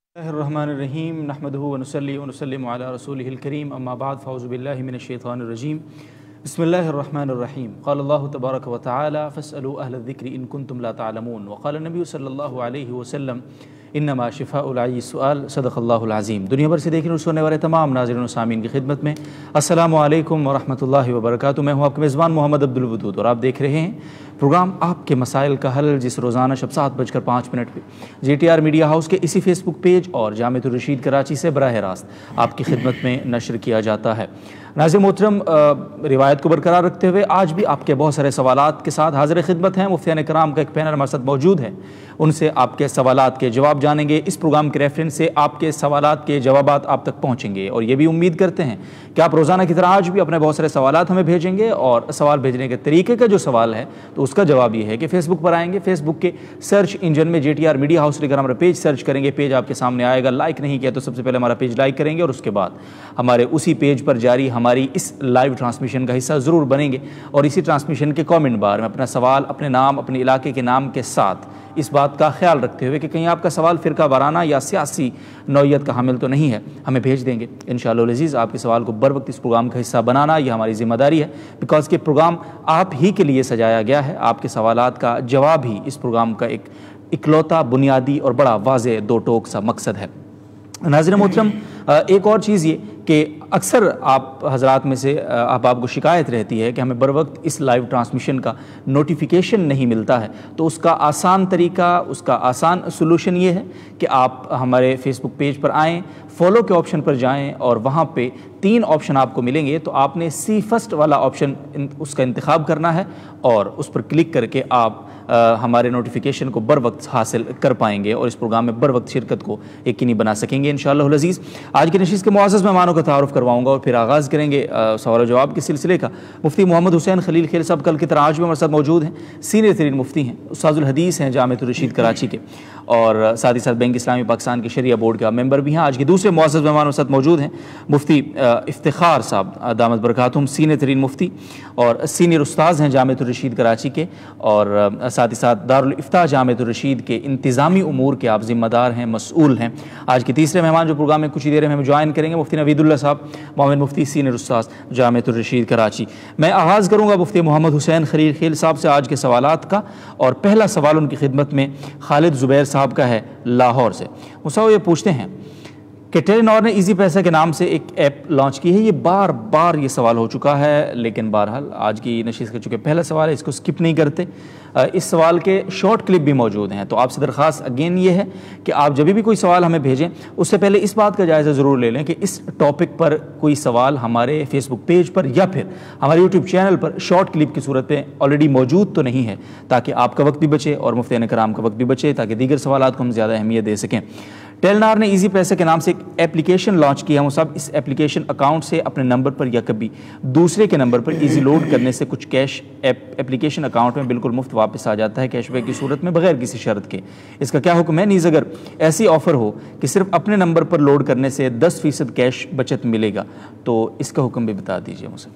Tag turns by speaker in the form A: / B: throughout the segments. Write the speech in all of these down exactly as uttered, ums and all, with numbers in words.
A: اللہ الرحمن الرحیم نحمدہ ونصلی ونسلم علی رسولہ الکریم اما بعد فاعوذ باللہ من الشیطان الرجیم بسم اللہ الرحمن الرحیم قال اللہ تبارک و تعالی فاسألوا اہل الذکر ان کنتم لا تعلمون وقال النبی صلی اللہ علیہ وسلم انما شفاء العی سؤال صدق اللہ العظیم۔ دنیا بھر سے دیکھنے اور سننے والے تمام ناظرین و سامعین کی خدمت میں السلام علیکم ورحمۃ اللہ وبرکاتہ۔ میں ہوں آپ کے میزبان محمد عبدالودود اور آپ دیکھ رہے ہیں پروگرام آپ کے مسائل کا حل، جس روزانہ شب سات بج کر پانچ منٹ پہ G T R media house کے اسی فیس بک پیج اور جامعۃ الرشید کراچی سے براہ راست آپ کی خدمت میں نشر کیا جاتا ہے۔ ناظرین محترم، روایت کو برقرار رکھتے ہوئے آج بھی آپ کے بہت سارے سوالات کے ساتھ حاضر خدمت ہیں۔ مفتیان کرام کا ایک پینل ہمارے ساتھ موجود ہے، ان سے آپ کے سوالات کے جواب جانیں گے۔ اس پروگرام کے ریفرنس سے آپ کے سوالات کے جوابات آپ تک پہنچیں گے، اور یہ بھی امید کرتے ہیں کہ آپ روزانہ کی طرح آج بھی اپنے بہت سارے سوالات ہمیں بھیجیں گے۔ اور سوال بھیجنے کے طریقے کا جو سوال ہے تو اس کا جواب یہ ہے کہ فیس بک پر آئیں گے، فیس بک کے سرچ انجن میں J T R media house لے کر ہمارا پیج سرچ کریں گے، پیج آپ کے سامنے آئے گا۔ لائک نہیں کیا تو سب سے پہلے ہمارا پیج لائک کریں گے، اور اس کے بعد ہمارے اسی پیج پر جاری ہماری اس لائیو ٹرانسمیشن کا حصہ ضرور بنیں گے، اور اسی ٹرانسمیشن کے کامنٹ بار میں اپنا سوال اپنے نام اپنے علاقے کے نام کے ساتھ اس بات کا خیال رکھتے ہوئے کہ کہیں آپ کا سوال فرقہ وارانہ یا سیاسی نوعیت کا حامل تو نہیں ہے، ہمیں بھیج دیں گے انشاءاللہ العزیز۔ آپ کے سوال کو بر وقت اس پروگرام کا حصہ بنانا یہ ہماری ذمہ داری ہے، بیکاز کہ پروگرام آپ ہی کے لیے سجایا گیا ہے۔ آپ کے سوالات کا جواب ہی اس پروگرام کا ایک اکلوتا بنیادی اور بڑا واضح دو ٹوک سا مقصد ہے۔ ناظرین محترم، ایک اور چیز یہ کہ اکثر آپ حضرات میں سے آپ آپ کو شکایت رہتی ہے کہ ہمیں بر وقت اس لائیو ٹرانسمیشن کا نوٹیفیکیشن نہیں ملتا ہے، تو اس کا آسان طریقہ، اس کا آسان سلوشن یہ ہے کہ آپ ہمارے فیس بک پیج پر آئیں، فالو کے آپشن پر جائیں، اور وہاں پہ تین آپشن آپ کو ملیں گے، تو آپ نے سی فرسٹ والا آپشن اس کا انتخاب کرنا ہے، اور اس پر کلک کر کے آپ ہمارے نوٹیفیکیشن کو بر وقت حاصل کر پائیں گے، اور اس پروگرام میں بر وقت شرکت کو یقینی بنا سکیں گے انشاءاللہ العزیز۔ آج کی نشست کے معزز مہمانوں کا تعارف کرواؤں گا، اور پھر آغاز کریں گے سوال و جواب کے سلسلے کا۔ مفتی محمد حسین خلیل خیل صاحب کل کی طرح آج بھی ہمارے ساتھ موجود ہیں، سینئر ترین مفتی ہیں، استاذ الحدیث ہیں جامعۃ الرشید کراچی کے، اور ساتھ ہی ساتھ بینک اسلامی پاکستان کے شریعہ بورڈ کا ممبر بھی ہیں۔ آج کے دوسرے معزز مہمانوں کے ساتھ موجود ہیں مفتی افتخار صاحب دامت برکاتہم، سینئر ترین مفتی اور سینئر استاذ ہیں جامعۃ الرشید کراچی کے، اور ساتھ ہی ساتھ دارالافتاء جامعۃ الرشید کے انتظامی امور کے آپ ذمہ دار ہیں، مسئول ہیں۔ آج کے تیسرے مہمان جو پروگرام میں کچھ ہی دیر میں ہمیں جوائن کریں گے، مفتی نوید اللہ صاحب، معاون مفتی سینئر استاذ جامعۃ الرشید کراچی۔ میں آغاز کروں گا مفتی محمد حسین خلیل خیل صاحب سے آج کے سوالات کا، اور پہلا سوال ان کی خدمت میں خالد زبیر صاحب کا ہے لاہور سے۔ وہ یہ پوچھتے ہیں کہ ٹیلی نار نے ایزی پیسہ کے نام سے ایک ایپ لانچ کی ہے۔ یہ بار بار یہ سوال ہو چکا ہے، لیکن بہرحال آج کی نشست کا چونکہ پہلا سوال ہے، اس کو سکپ نہیں کرتے۔ اس سوال کے شارٹ کلپ بھی موجود ہیں، تو آپ سے درخواست اگین یہ ہے کہ آپ جب بھی کوئی سوال ہمیں بھیجیں اس سے پہلے اس بات کا جائزہ ضرور لے لیں کہ اس ٹاپک پر کوئی سوال ہمارے فیس بک پیج پر یا پھر ہمارے یوٹیوب چینل پر شارٹ کلپ کی صورت پہ آلریڈی موجود تو نہیں ہے، تاکہ آپ کا وقت بھی بچے اور مفتیان کرام کا وقت بھی بچے، تاکہ دیگر سوالات کو ہم زیادہ اہمیت دے سکیں۔ ٹیلی نار نے ایزی پیسے کے نام سے ایک ایپلیکیشن لانچ کیا ہے۔ وہ سب اس ایپلیکیشن اکاؤنٹ سے اپنے نمبر پر یا کبھی دوسرے کے نمبر پر ایزی لوڈ کرنے سے کچھ کیش ایپلیکیشن اکاؤنٹ میں بالکل مفت واپس آ جاتا ہے، کیش بیک کی صورت میں بغیر کسی شرط کے۔ اس کا کیا حکم ہے؟ نیز اگر ایسی آفر ہو کہ صرف اپنے نمبر پر لوڈ کرنے سے دس فیصد کیش بچت ملے گا، تو اس کا حکم بھی بتا دیجیے مجھے۔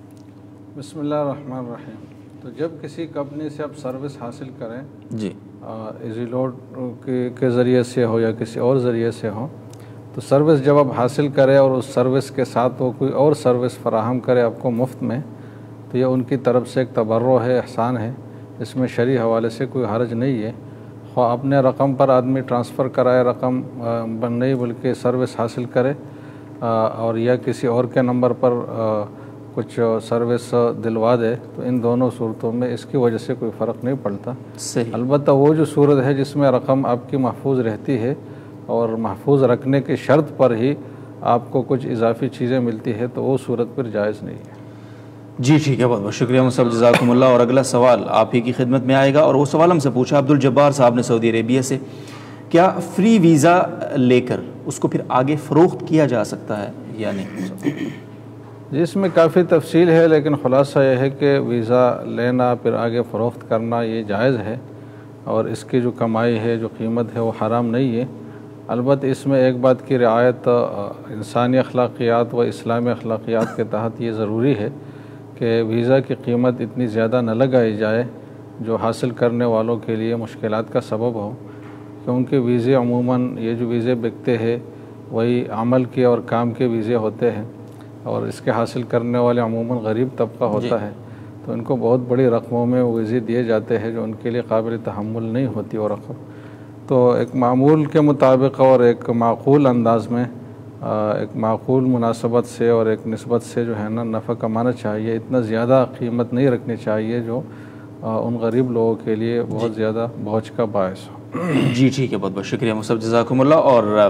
B: بسم اللہ الرحمن الرحیم۔ تو جب کسی کمپنی سے آپ سروس حاصل کریں، جی ایزی لوڈ کے ذریعے سے ہو یا کسی اور ذریعے سے ہو، تو سروس جب آپ حاصل کریں اور اس سروس کے ساتھ وہ کوئی اور سروس فراہم کرے آپ کو مفت میں، تو یہ ان کی طرف سے ایک تبرع ہے، احسان ہے، اس میں شرعی حوالے سے کوئی حرج نہیں ہے۔ خواہ اپنے رقم پر آدمی ٹرانسفر کرائے، رقم نہیں بلکہ سروس حاصل کرے، اور یا کسی اور کے نمبر پر کچھ سروس دلوا دے، تو ان دونوں صورتوں میں اس کی وجہ سے کوئی فرق نہیں پڑتا۔ صحیح۔ البتہ وہ جو صورت ہے جس میں رقم آپ کی محفوظ رہتی ہے اور محفوظ رکھنے کی شرط پر ہی آپ کو کچھ اضافی چیزیں ملتی ہے، تو وہ صورت پر جائز نہیں ہے۔
A: جی ٹھیک ہے، بہت بہت شکریہ مصعب، جزاکم اللہ۔ اور اگلا سوال آپ ہی کی خدمت میں آئے گا، اور وہ سوال ہم سے پوچھا عبدالجبار صاحب نے سعودی عربیہ سے، کیا فری ویزا لے کر اس کو پھر آگے فروخت کیا جا سکتا ہے یا نہیں؟
B: جی اس میں کافی تفصیل ہے، لیکن خلاصہ یہ ہے کہ ویزا لینا پھر آگے فروخت کرنا یہ جائز ہے، اور اس کی جو کمائی ہے، جو قیمت ہے، وہ حرام نہیں ہے۔ البتہ اس میں ایک بات کی رعایت انسانی اخلاقیات و اسلامی اخلاقیات کے تحت یہ ضروری ہے کہ ویزا کی قیمت اتنی زیادہ نہ لگائی جائے جو حاصل کرنے والوں کے لیے مشکلات کا سبب ہو۔ کیونکہ ویزے عموماً یہ جو ویزے بکتے ہیں وہی عمل کے اور کام کے ویزے ہوتے ہیں، اور اس کے حاصل کرنے والے عموماً غریب طبقہ ہوتا ہے، تو ان کو بہت بڑی رقموں میں ویزے دیے جاتے ہیں جو ان کے لیے قابل تحمل نہیں ہوتی وہ رقم. تو ایک معمول کے مطابق اور ایک معقول انداز میں، ایک معقول مناسبت سے اور ایک نسبت سے جو ہے نا نفع کمانا چاہیے. اتنا زیادہ قیمت نہیں رکھنی چاہیے جو ان غریب لوگوں کے لیے بہت زیادہ بوجھ کا باعث ہو.
A: جی ٹھیک ہے، بہت بہت شکریہ مصعب، جزاکم اللہ.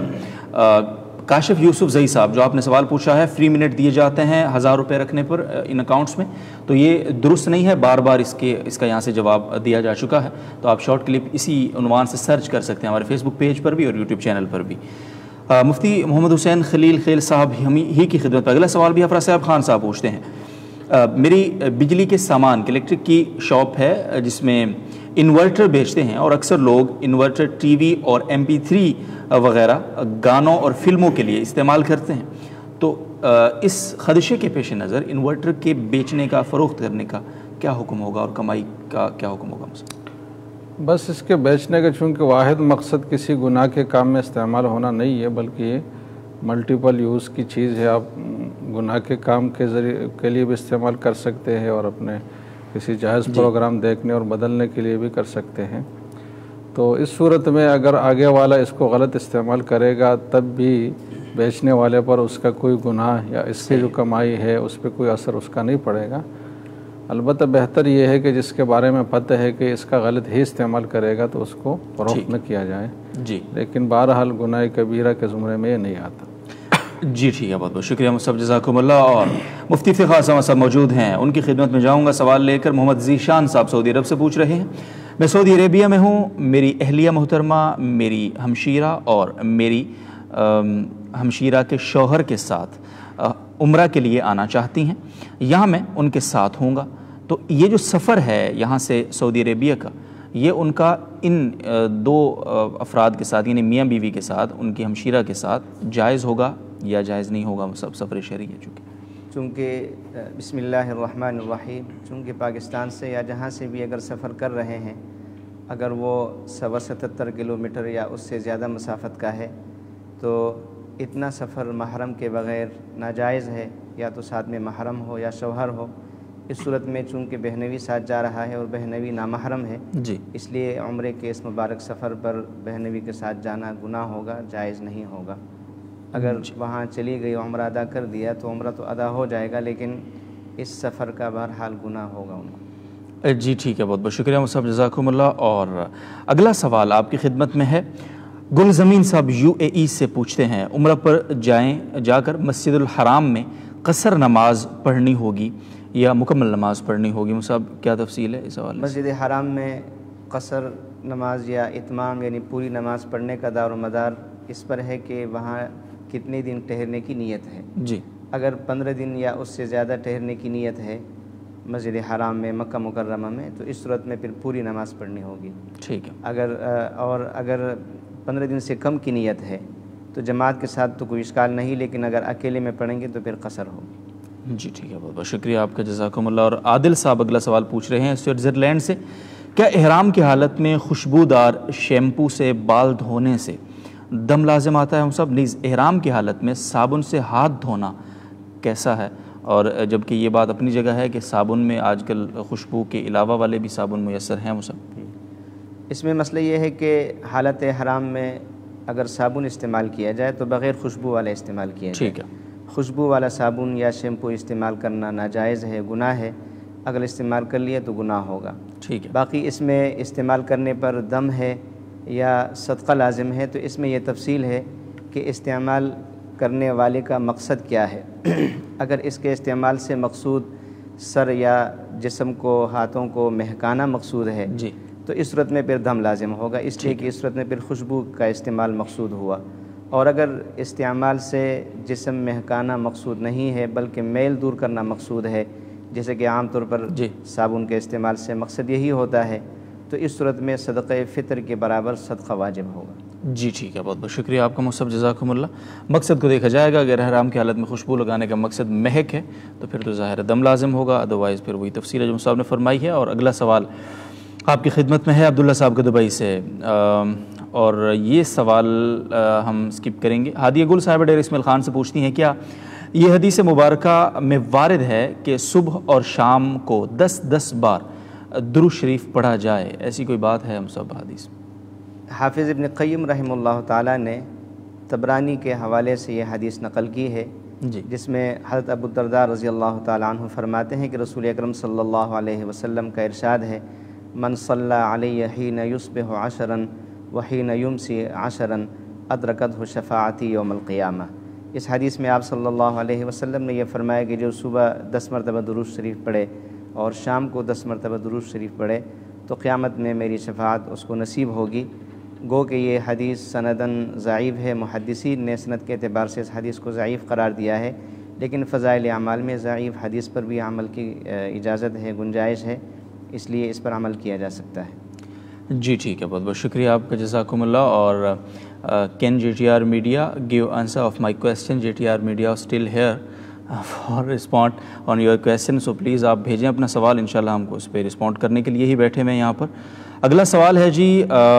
A: اور کاشف یوسف زئی صاحب جو آپ نے سوال پوچھا ہے، فری منٹ دیے جاتے ہیں ہزار روپے رکھنے پر ان اکاؤنٹس میں، تو یہ درست نہیں ہے. بار بار اس کے اس کا یہاں سے جواب دیا جا چکا ہے، تو آپ شارٹ کلپ اسی عنوان سے سرچ کر سکتے ہیں ہمارے فیس بک پیج پر بھی اور یوٹیوب چینل پر بھی. مفتی محمد حسین خلیل خیل صاحب ہم ہی کی خدمت پر اگلا سوال بھی افرا صاحب خان صاحب پوچھتے ہیں. میری بجلی کے سامان کی الیکٹرک کی شاپ ہے جس میں انورٹر بیچتے ہیں، اور اکثر لوگ انورٹر ٹی وی اور ایم پی تھری وغیرہ گانوں اور فلموں کے لیے استعمال کرتے ہیں. تو اس خدشے کے پیش نظر انورٹر کے بیچنے کا، فروخت کرنے کا کیا حکم ہوگا اور کمائی کا کیا حکم ہوگا؟
B: بس اس کے بیچنے کا چونکہ واحد مقصد کسی گناہ کے کام میں استعمال ہونا نہیں ہے، بلکہ یہ ملٹیپل یوز کی چیز ہے. آپ گناہ کے کام کے ذریعے کے لیے بھی استعمال کر سکتے ہیں اور اپنے کسی جائز پروگرام دیکھنے اور بدلنے کے لیے بھی کر سکتے ہیں. تو اس صورت میں اگر آگے والا اس کو غلط استعمال کرے گا تب بھی بیچنے والے پر اس کا کوئی گناہ یا اس سے جو کمائی ہے اس پہ کوئی اثر اس کا نہیں پڑے گا. البتہ بہتر یہ ہے کہ جس کے بارے میں پتہ ہے کہ اس کا غلط ہی استعمال کرے گا تو اس کو فروخت نہ کیا جائے.
A: جی
B: لیکن بہرحال گناہ کبیرہ کے زمرے میں یہ نہیں آتا.
A: جی ٹھیک ہے، بہت بہت شکریہ مصعب، جزاکم اللہ. اور مفتی فقہ اعظم صاحب موجود ہیں، ان کی خدمت میں جاؤں گا. سوال لے کر محمد ذیشان صاحب سعودی عرب سے پوچھ رہے ہیں. میں سعودی عربیہ میں ہوں، میری اہلیہ محترمہ میری ہمشیرہ اور میری ہمشیرہ کے شوہر کے ساتھ عمرہ کے لیے آنا چاہتی ہیں. یہاں میں ان کے ساتھ ہوں گا، تو یہ جو سفر ہے یہاں سے سعودی عربیہ کا، یہ ان کا ان دو افراد کے ساتھ یعنی میاں بیوی کے ساتھ، ان کی ہمشیرہ کے ساتھ جائز ہوگا یا جائز نہیں ہوگا؟ سب سفر شرعی ہے چونکہ
C: چونکہ بسم اللہ الرحمن الرحیم چونکہ پاکستان سے یا جہاں سے بھی اگر سفر کر رہے ہیں، اگر وہ سوا ستتر کلومیٹر یا اس سے زیادہ مسافت کا ہے تو اتنا سفر محرم کے بغیر ناجائز ہے، یا تو ساتھ میں محرم ہو یا شوہر ہو. اس صورت میں چونکہ بہنوی ساتھ جا رہا ہے اور بہنوی نامحرم ہے،
A: جی
C: اس لیے عمرے کے اس مبارک سفر پر بہنوی کے ساتھ جانا گناہ ہوگا، جائز نہیں ہوگا. اگر وہاں چلی گئی عمرہ ادا کر دیا تو عمرہ تو ادا ہو جائے گا، لیکن اس سفر کا بہرحال گناہ ہوگا ان کو.
A: جی ٹھیک ہے، بہت بہت شکریہ مصعب، جزاکم اللہ. اور اگلا سوال آپ کی خدمت میں ہے. گل زمین صاحب یو اے ای سے پوچھتے ہیں، عمرہ پر جائیں جا کر مسجد الحرام میں قصر نماز پڑھنی ہوگی یا مکمل نماز پڑھنی ہوگی؟ مصعب کیا تفصیل ہے اس حوالے سے؟
C: مسجد حرام میں قصر نماز یا اتمام یعنی پوری نماز پڑھنے کا دار و مدار اس پر ہے کہ وہاں کتنے دن ٹھہرنے کی نیت ہے.
A: جی
C: اگر پندرہ دن یا اس سے زیادہ ٹھہرنے کی نیت ہے مسجد حرام میں مکہ مکرمہ میں تو اس صورت میں پھر پوری نماز پڑھنی ہوگی.
A: ٹھیک ہے.
C: اگر اور اگر پندرہ دن سے کم کی نیت ہے تو جماعت کے ساتھ تو کوئی اشکال نہیں، لیکن اگر اکیلے میں پڑھیں گے تو پھر قصر ہوگی.
A: جی ٹھیک ہے، بہت بہت شکریہ آپ کا، جزاکم اللہ. اور عادل صاحب اگلا سوال پوچھ رہے ہیں سوئٹزرلینڈ سے. کیا احرام کی حالت میں خوشبودار شیمپو سے بال دھونے سے دم لازم آتا ہے؟ ہم سب نیز احرام کی حالت میں صابن سے ہاتھ دھونا کیسا ہے؟ اور جبکہ یہ بات اپنی جگہ ہے کہ صابن میں آج کل خوشبو کے علاوہ والے بھی صابن میسر ہیں. وہ سب
C: اس میں مسئلہ یہ ہے کہ حالت حرام میں اگر صابن استعمال کیا جائے تو بغیر خوشبو والا استعمال کیا جائے.
A: ٹھیک ہے.
C: خوشبو والا صابن یا شیمپو استعمال کرنا ناجائز ہے، گناہ ہے. اگر استعمال کر لیا تو گناہ ہوگا.
A: ٹھیک ہے.
C: باقی اس میں استعمال کرنے پر دم ہے یا صدقہ لازم ہے تو اس میں یہ تفصیل ہے کہ استعمال کرنے والے کا مقصد کیا ہے. اگر اس کے استعمال سے مقصود سر یا جسم کو، ہاتھوں کو مہکانا مقصود ہے
A: جی
C: تو اس صورت میں پھر دم لازم ہوگا، اس لیے کہ اس صورت میں پھر خوشبو کا استعمال مقصود ہوا. اور اگر استعمال سے جسم مہکانا مقصود نہیں ہے بلکہ میل دور کرنا مقصود ہے، جیسے کہ عام طور پر
A: جی
C: صابن کے استعمال سے مقصد یہی ہوتا ہے، تو اس صورت میں صدقہ فطر کے برابر صدقہ واجب ہوگا.
A: جی ٹھیک ہے، بہت بہت شکریہ آپ کا مصعب، جزاکم اللہ. مقصد کو دیکھا جائے گا. اگر احرام کی حالت میں خوشبو لگانے کا مقصد مہک ہے تو پھر تو ظاہر دم لازم ہوگا، ادروائز پھر وہی تفصیل ہے جو مصعب نے فرمائی ہے. اور اگلا سوال آپ کی خدمت میں ہے عبداللہ صاحب کے دبئی سے. اور یہ سوال ہم سکپ کریں گے. ہادیہ گل صاحبہ ڈیر اسماعیل خان سے پوچھتی ہیں کیا یہ حدیث مبارکہ میں وارد ہے کہ صبح اور شام کو دس دس بار درود شریف پڑھا جائے؟ ایسی کوئی بات ہے مصحف حدیث؟
C: حافظ ابن قیم رحمہ اللہ تعالیٰ نے طبرانی کے حوالے سے یہ حدیث نقل کی ہے
A: جی،
C: جس میں حضرت ابو الدرداء رضی اللہ تعالیٰ عنہ فرماتے ہیں کہ رسول اکرم صلی اللہ علیہ وسلم کا ارشاد ہے من صلی علی حین یصبح عشرا وحین یمسی عشرا ادرکتہ شفاعتی یوم القیامہ. اس حدیث میں آپ صلی اللہ علیہ وسلم نے یہ فرمایا کہ جو صبح دس مرتبہ درود شریف پڑھے اور شام کو دس مرتبہ درود شریف پڑھے تو قیامت میں میری شفاعت اس کو نصیب ہوگی. گو کہ یہ حدیث سنداً ضعیف ہے، محدثین نے سند کے اعتبار سے اس حدیث کو ضعیف قرار دیا ہے، لیکن فضائل اعمال میں ضعیف حدیث پر بھی عمل کی اجازت ہے، گنجائش ہے، اس لیے اس پر عمل کیا جا سکتا ہے.
A: جی ٹھیک ہے، بہت بہت شکریہ آپ کا، جزاکم اللہ. اور can J T R media give answer of my question? J T R media still here for respond on your question, so please آپ بھیجیں اپنا سوال، انشاءاللہ ہم کو اس پہ رسپونڈ کرنے کے لیے ہی بیٹھے ہوئے ہیں یہاں پر. اگلا سوال ہے جی،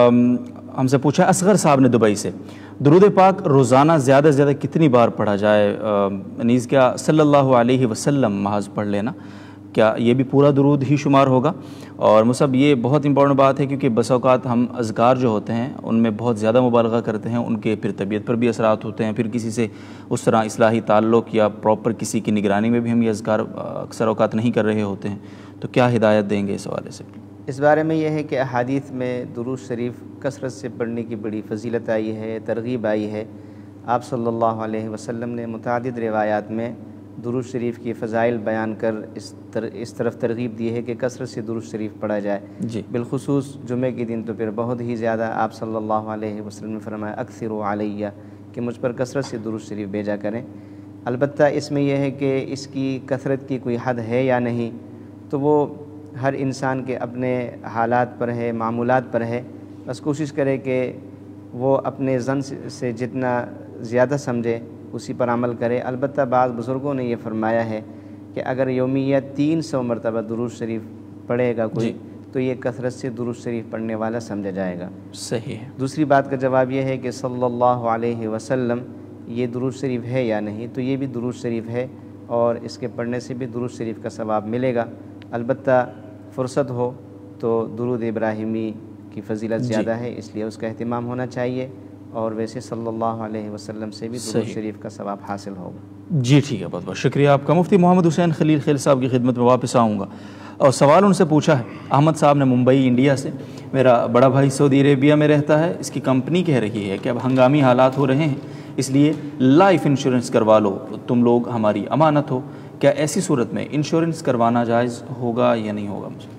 A: ہم سے پوچھا اصغر صاحب نے دبئی سے، درود پاک روزانہ زیادہ سے زیادہ کتنی بار پڑھا جائے؟ نیز کیا صلی اللہ علیہ وسلم محض پڑھ لینا، کیا یہ بھی پورا درود ہی شمار ہوگا؟ اور مصعب یہ بہت امپورٹنٹ بات ہے کیونکہ بس اوقات ہم اذکار جو ہوتے ہیں ان میں بہت زیادہ مبالغہ کرتے ہیں، ان کے پھر طبیعت پر بھی اثرات ہوتے ہیں، پھر کسی سے اس طرح اصلاحی تعلق یا پراپر کسی کی نگرانی میں بھی ہم یہ اذکار اکثر اوقات نہیں کر رہے ہوتے ہیں، تو کیا ہدایت دیں گے اس حوالے سے؟
C: اس بارے میں یہ ہے کہ احادیث میں درود شریف کثرت سے پڑھنے کی بڑی فضیلت آئی ہے، ترغیب آئی ہے. آپ صلی اللہ علیہ وسلم نے متعدد روایات میں درود شریف کی فضائل بیان کر اس تر اس طرف ترغیب دی ہے کہ کثرت سے درود شریف پڑھا جائے.
A: جی،
C: بالخصوص جمعہ کے دن تو پھر بہت ہی زیادہ آپ صلی اللہ علیہ وسلم نے فرمایا اکثروا علیہ کہ مجھ پر کثرت سے درود شریف بھیجا کریں. البتہ اس میں یہ ہے کہ اس کی کثرت کی کوئی حد ہے یا نہیں، تو وہ ہر انسان کے اپنے حالات پر ہے، معمولات پر ہے. بس کوشش کرے کہ وہ اپنے ظن سے جتنا زیادہ سمجھے اسی پر عمل کرے. البتہ بعض بزرگوں نے یہ فرمایا ہے کہ اگر یومیہ تین سو مرتبہ درود شریف پڑھے گا کوئی تو یہ کثرت سے درود شریف پڑھنے والا سمجھا جائے گا.
A: صحیح ہے.
C: دوسری بات کا جواب یہ ہے کہ صلی اللہ علیہ وسلم یہ درود شریف ہے یا نہیں، تو یہ بھی درود شریف ہے اور اس کے پڑھنے سے بھی درود شریف کا ثواب ملے گا. البتہ فرصت ہو تو درود ابراہیمی کی فضیلت زیادہ ہے، اس لیے اس کا اہتمام ہونا چاہیے، اور ویسے صلی اللہ علیہ وسلم سے بھی درود شریف کا ثواب حاصل ہوگا.
A: جی ٹھیک ہے، بہت بہت شکریہ آپ کا. مفتی محمد حسین خلیل خیل صاحب کی خدمت میں واپس آؤں گا اور سوال ان سے پوچھا ہے. احمد صاحب نے ممبئی انڈیا سے، میرا بڑا بھائی سعودی عربیہ میں رہتا ہے، اس کی کمپنی کہہ رہی ہے کہ اب ہنگامی حالات ہو رہے ہیں اس لیے لائف انشورنس کروا لو، تم لوگ ہماری امانت ہو. کیا ایسی صورت میں انشورنس کروانا جائز ہوگا یا نہیں ہوگا؟ مجھے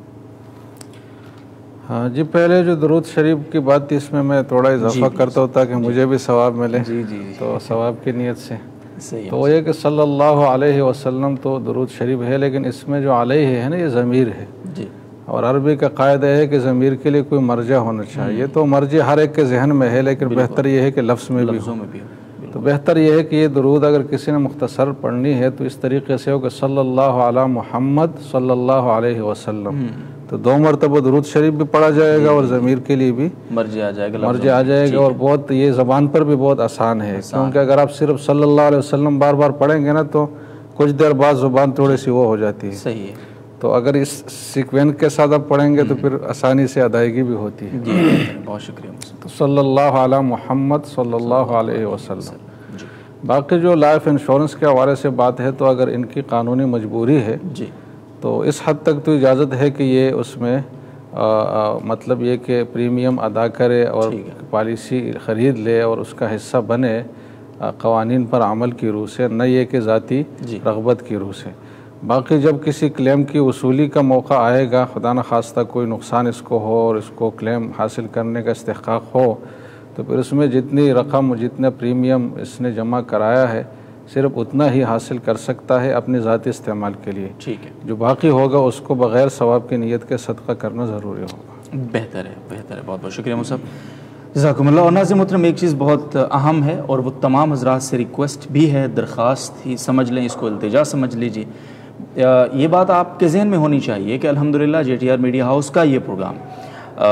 B: ہاں جی، پہلے جو درود شریف کی بات تھی اس میں میں تھوڑا اضافہ کرتا ہوں تاکہ مجھے بھی ثواب ملے.
A: جی جی
B: تو ثواب کی نیت سے
A: صحیح.
B: تو وہ یہ کہ صلی اللہ علیہ وسلم تو درود شریف ہے، لیکن اس میں جو علیہ ہے نا یہ ضمیر ہے.
A: جی،
B: اور عربی کا قاعدہ ہے کہ ضمیر کے لیے کوئی مرجع ہونا چاہیے. تو مرجع ہر ایک کے ذہن میں ہے، لیکن بہتر یہ ہے کہ لفظ میں بھی ہو. تو بہتر یہ ہے کہ یہ درود اگر کسی نے مختصر پڑھنی ہے تو اس طریقے سے ہو کہ صلی اللہ علی محمد صلی اللہ علیہ وسلم، تو دو مرتبہ درود شریف بھی پڑھا جائے گا اور ضمیر کے لیے بھی
A: مرجع آ جائے گا،
B: مرجع آ جائے گا. اور بہت یہ زبان پر بھی بہت آسان ہے، کیونکہ اگر آپ صرف صلی اللہ علیہ وسلم بار بار پڑھیں گے نا تو کچھ دیر بعد زبان تھوڑی سی وہ ہو جاتی ہے.
A: صحیح ہے.
B: تو اگر اس سیکوینس کے ساتھ آپ پڑھیں گے تو پھر آسانی سے ادائیگی بھی ہوتی ہے.
A: جی بہت شکریہ.
B: تو صلی اللہ علی محمد صلی اللہ علیہ وسلم. باقی جو لائف انشورنس کے حوالے سے بات ہے تو اگر ان کی قانونی مجبوری ہے
A: جی
B: تو اس حد تک تو اجازت ہے کہ یہ اس میں آ, آ, مطلب یہ کہ پریمیم ادا کرے اور پالیسی خرید لے اور اس کا حصہ بنے آ, قوانین پر عمل کی روح سے، نہ یہ کہ ذاتی رغبت کی روح سے. باقی جب کسی کلیم کی وصولی کا موقع آئے گا، خدا نخواستہ کوئی نقصان اس کو ہو اور اس کو کلیم حاصل کرنے کا استحقاق ہو، تو پھر اس میں جتنی رقم جتنا پریمیم اس نے جمع کرایا ہے صرف اتنا ہی حاصل کر سکتا ہے اپنے ذاتی استعمال کے لیے.
A: ٹھیک ہے. جو
B: باقی ہوگا اس کو بغیر ثواب کی نیت کے صدقہ کرنا ضروری ہوگا.
A: بہتر ہے، بہتر ہے. بہت بہت شکریہ مصعب، جزاکم اللہ. اور ناظرین محترم، ایک چیز بہت اہم ہے اور وہ تمام حضرات سے ریکویسٹ بھی ہے، درخواست ہی سمجھ لیں اس کو، التجا سمجھ لیجیے. یہ بات آپ کے ذہن میں ہونی چاہیے کہ الحمدللہ J T R media house کا یہ پروگرام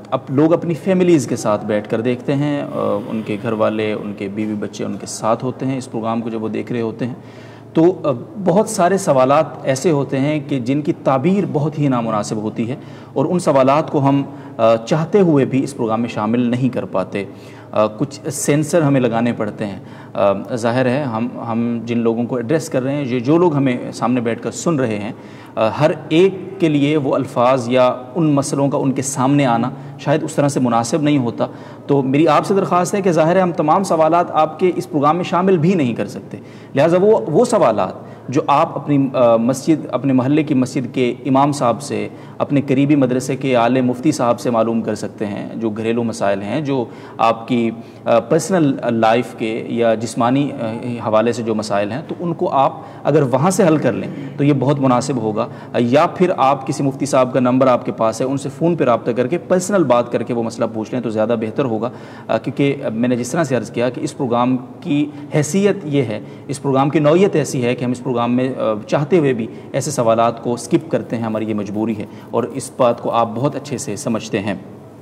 A: اب لوگ اپنی فیملیز کے ساتھ بیٹھ کر دیکھتے ہیں، ان کے گھر والے، ان کے بیوی بچے ان کے ساتھ ہوتے ہیں اس پروگرام کو جب وہ دیکھ رہے ہوتے ہیں، تو بہت سارے سوالات ایسے ہوتے ہیں کہ جن کی تعبیر بہت ہی نامناسب ہوتی ہے، اور ان سوالات کو ہم چاہتے ہوئے بھی اس پروگرام میں شامل نہیں کر پاتے، کچھ سینسر ہمیں لگانے پڑتے ہیں۔ ظاہر ہے ہم ہم جن لوگوں کو ایڈریس کر رہے ہیں، جو جو لوگ ہمیں سامنے بیٹھ کر سن رہے ہیں، ہر ایک کے لیے وہ الفاظ یا ان مسئلوں کا ان کے سامنے آنا شاید اس طرح سے مناسب نہیں ہوتا، تو میری آپ سے درخواست ہے کہ ظاہر ہے ہم تمام سوالات آپ کے اس پروگرام میں شامل بھی نہیں کر سکتے، لہٰذا وہ وہ سوالات جو آپ اپنی مسجد، اپنے محلے کی مسجد کے امام صاحب سے، اپنے قریبی مدرسے کے عالم مفتی صاحب سے معلوم کر سکتے ہیں، جو گھریلو مسائل ہیں، جو آپ کی پرسنل لائف کے یا جسمانی حوالے سے جو مسائل ہیں، تو ان کو آپ اگر وہاں سے حل کر لیں تو یہ بہت مناسب ہوگا، یا پھر آپ کسی مفتی صاحب کا نمبر آپ کے پاس ہے، ان سے فون پہ رابطہ کر کے پرسنل بات کر کے وہ مسئلہ پوچھ لیں تو زیادہ بہتر ہوگا، کیونکہ میں نے جس طرح سے عرض کیا کہ اس پروگرام کی حیثیت یہ ہے، اس پروگرام کی نوعیت ایسی ہے کہ ہم اس پروگرام میں چاہتے ہوئے بھی ایسے سوالات کو سکپ کرتے ہیں، ہماری یہ مجبوری ہے، اور اس بات کو آپ بہت اچھے سے سمجھتے ہیں۔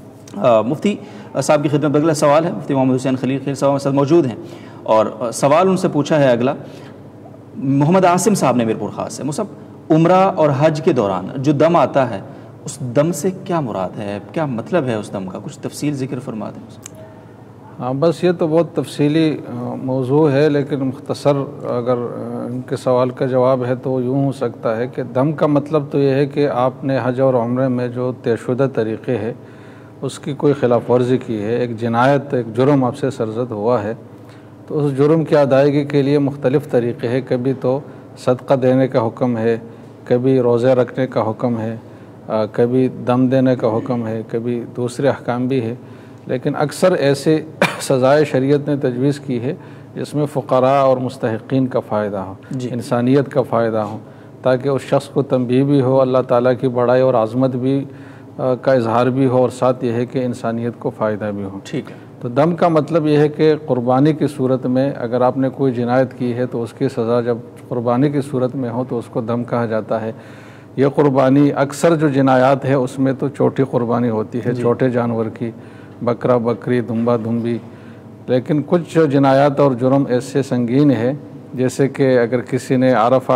A: مفتی صاحب کی خدمت میں اگلا سوال ہے، مفتی محمد حسین خلیل خیل صاحب ہمارے ساتھ موجود ہیں، اور سوال ان سے پوچھا ہے اگلا، محمد عاصم صاحب نے میرپور خاص سے، مصعب عمرہ اور حج کے دوران جو دم آتا ہے اس دم سے کیا مراد ہے، کیا مطلب ہے اس دم کا، کچھ تفصیل ذکر فرما دیں۔
B: ہاں بس یہ تو بہت تفصیلی موضوع ہے، لیکن مختصر اگر ان کے سوال کا جواب ہے تو یوں ہو سکتا ہے کہ دم کا مطلب تو یہ ہے کہ آپ نے حج اور عمرے میں جو طے شدہ طریقے ہے اس کی کوئی خلاف ورزی کی ہے، ایک جنایت، ایک جرم آپ سے سرزد ہوا ہے، تو اس جرم کی ادائیگی کے لیے مختلف طریقے ہیں، کبھی تو صدقہ دینے کا حکم ہے، کبھی روزے رکھنے کا حکم ہے، کبھی دم دینے کا حکم ہے، کبھی دوسرے احکام بھی ہے، لیکن اکثر ایسے سزائے شریعت نے تجویز کی ہے جس میں فقراء اور مستحقین کا فائدہ ہو،
A: جی
B: انسانیت کا فائدہ ہو، تاکہ اس شخص کو تنبیہ بھی ہو، اللہ تعالیٰ کی بڑائی اور عظمت بھی کا اظہار بھی ہو، اور ساتھ یہ ہے کہ انسانیت کو فائدہ بھی ہو۔
A: ٹھیک ہے۔
B: تو دم کا مطلب یہ ہے کہ قربانی کی صورت میں اگر آپ نے کوئی جنایت کی ہے تو اس کی سزا جب قربانی کی صورت میں ہو تو اس کو دم کہا جاتا ہے۔ یہ قربانی اکثر جو جنایات ہے اس میں تو چھوٹی قربانی ہوتی ہے، چھوٹے جانور کی، بکرا بکری، دمبا دمبی، لیکن کچھ جنایات اور جرم ایسے سنگین ہے، جیسے کہ اگر کسی نے عرفہ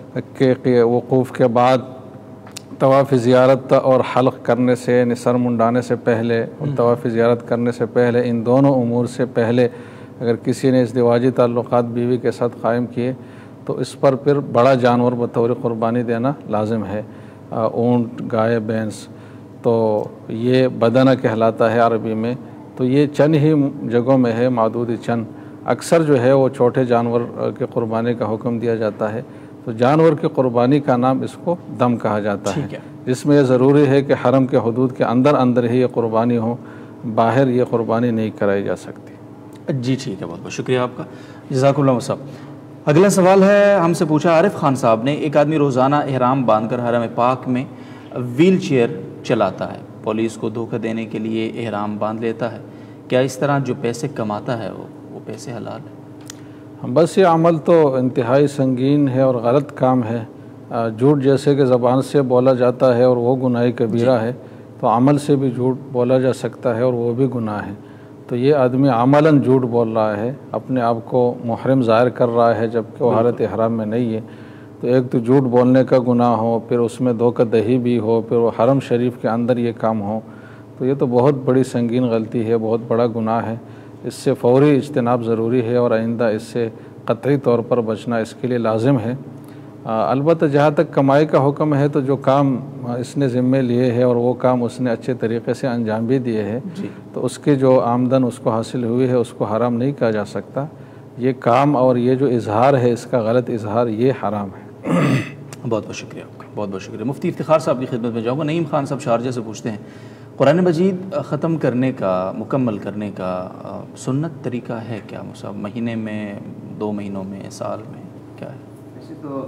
B: کے وقوف کے بعد طواف زیارت اور حلق کرنے سے، یعنی سر منڈانے سے پہلے اور طواف زیارت کرنے سے پہلے، ان دونوں امور سے پہلے اگر کسی نے ازدواجی تعلقات بیوی کے ساتھ قائم کیے تو اس پر پھر بڑا جانور بطور قربانی دینا لازم ہے، اونٹ، گائے، بھینس، تو یہ بدنہ کہلاتا ہے عربی میں۔ تو یہ چند ہی جگہوں میں ہے، معدود چند، اکثر جو ہے وہ چھوٹے جانور کے قربانی کا حکم دیا جاتا ہے، تو جانور کی قربانی کا نام اس کو دم کہا جاتا ہے، جس میں یہ ضروری ہے کہ حرم کے حدود کے اندر اندر ہی یہ قربانی ہو، باہر یہ قربانی نہیں کرائی جا سکتی۔
A: جی ٹھیک ہے، بہت بہت شکریہ آپ کا، جزاک اللہ صاحب۔ اگلا سوال ہے ہم سے پوچھا عارف خان صاحب نے، ایک آدمی روزانہ احرام باندھ کر حرم پاک میں ویل چیئر چلاتا ہے، پولیس کو دھوکہ دینے کے لیے احرام باندھ لیتا ہے، کیا اس طرح جو پیسے کماتا ہے وہ وہ پیسے حلال ہے؟
B: بس یہ عمل تو انتہائی سنگین ہے اور غلط کام ہے، جھوٹ جیسے کہ زبان سے بولا جاتا ہے اور وہ گناہ کبیرہ ہے، تو عمل سے بھی جھوٹ بولا جا سکتا ہے اور وہ بھی گناہ ہے۔ تو یہ آدمی عملاً جھوٹ بول رہا ہے، اپنے آپ کو محرم ظاہر کر رہا ہے جبکہ وہ حالت احرام میں نہیں ہے، تو ایک تو جھوٹ بولنے کا گناہ ہو، پھر اس میں دھوکہ دہی بھی ہو، پھر وہ حرم شریف کے اندر یہ کام ہو، تو یہ تو بہت بڑی سنگین غلطی ہے، بہت بڑا گناہ ہے، اس سے فوری اجتناب ضروری ہے اور آئندہ اس سے قطعی طور پر بچنا اس کے لیے لازم ہے۔ البتہ جہاں تک کمائی کا حکم ہے تو جو کام اس نے ذمے لیے ہے اور وہ کام اس نے اچھے طریقے سے انجام بھی دیے ہیں، تو اس کی جو آمدن اس کو حاصل ہوئی ہے اس کو حرام نہیں کہا جا سکتا، یہ کام اور یہ جو اظہار ہے اس کا غلط اظہار یہ حرام ہے۔
A: بہت بہت شکریہ آپ کا، بہت بہت شکریہ۔ مفتی افتخار صاحب کی خدمت میں جاؤں گا۔ نعیم خان صاحب شارجہ سے پوچھتے ہیں، قرآن مجید ختم کرنے کا، مکمل کرنے کا سنت طریقہ ہے کیا؟ مصعب مہینے میں، دو مہینوں میں، سال میں، کیا ہے؟
C: ویسے تو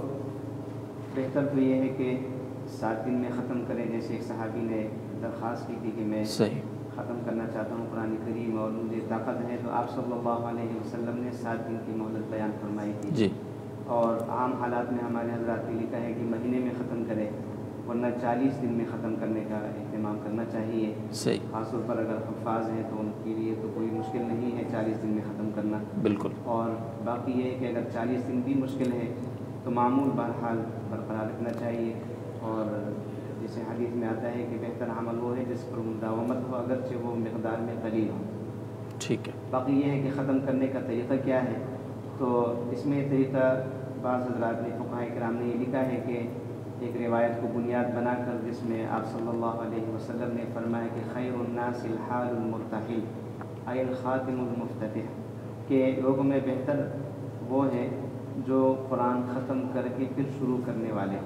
C: بہتر تو یہ ہے کہ سات دن میں ختم کریں، جیسے ایک صحابی نے درخواست کی تھی کہ میں
A: صحیح
C: ختم کرنا چاہتا ہوں قرآن کریم اور مجھے طاقت ہے، تو آپ صلی اللہ علیہ وسلم نے سات دن کی مہلت بیان فرمائی تھی،
A: جی،
C: اور عام حالات میں ہمارے حضرات نے لکھا ہے کہ مہینے میں ختم کرے، ورنہ چالیس دن میں ختم کرنے کا اہتمام کرنا چاہیے.
A: صحیح.
C: خاص طور پر اگر حفاظ ہیں تو ان کے لیے تو کوئی مشکل نہیں ہے چالیس دن میں ختم کرنا.
A: بالکل.
C: اور باقی یہ ہے کہ اگر چالیس دن بھی مشکل ہے تو معمول بہرحال برقرار رکھنا چاہیے. اور جیسے حدیث میں آتا ہے کہ بہتر عمل وہ ہے جس پر مداومت ہو اگرچہ وہ مقدار میں قلیل ہو.
A: ٹھیک ہے.
C: باقی یہ ہے کہ ختم کرنے کا طریقہ کیا ہے. تو اس میں طریقہ بعض حضرات نے فقہاء کرام نے یہ لکھا ہے کہ ایک روایت کو بنیاد بنا کر جس میں آپ صلی اللہ علیہ وسلم نے فرمایا کہ خیر الناس الحال المرتحل ای الخاتم المفتتح، کہ لوگوں میں بہتر وہ ہے جو قرآن ختم کر کے پھر شروع کرنے والے.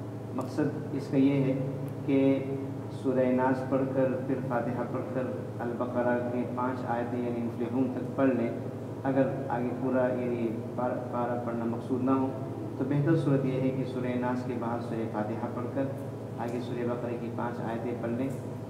C: مقصد اس کا یہ ہے کہ سورہ ناس پڑھ کر پھر فاتحہ پڑھ کر البقرہ کے پانچ آیتیں یعنی مفلحون تک پڑھ لیں. اگر آگے پورا یعنی پارہ پڑھنا مقصود نہ ہو تو بہتر صورت یہ ہے کہ سورہ ناس کے بعد سورہ فاتحہ پڑھ کر آگے سورہ بقرہ کی پانچ آیتیں پڑھ لیں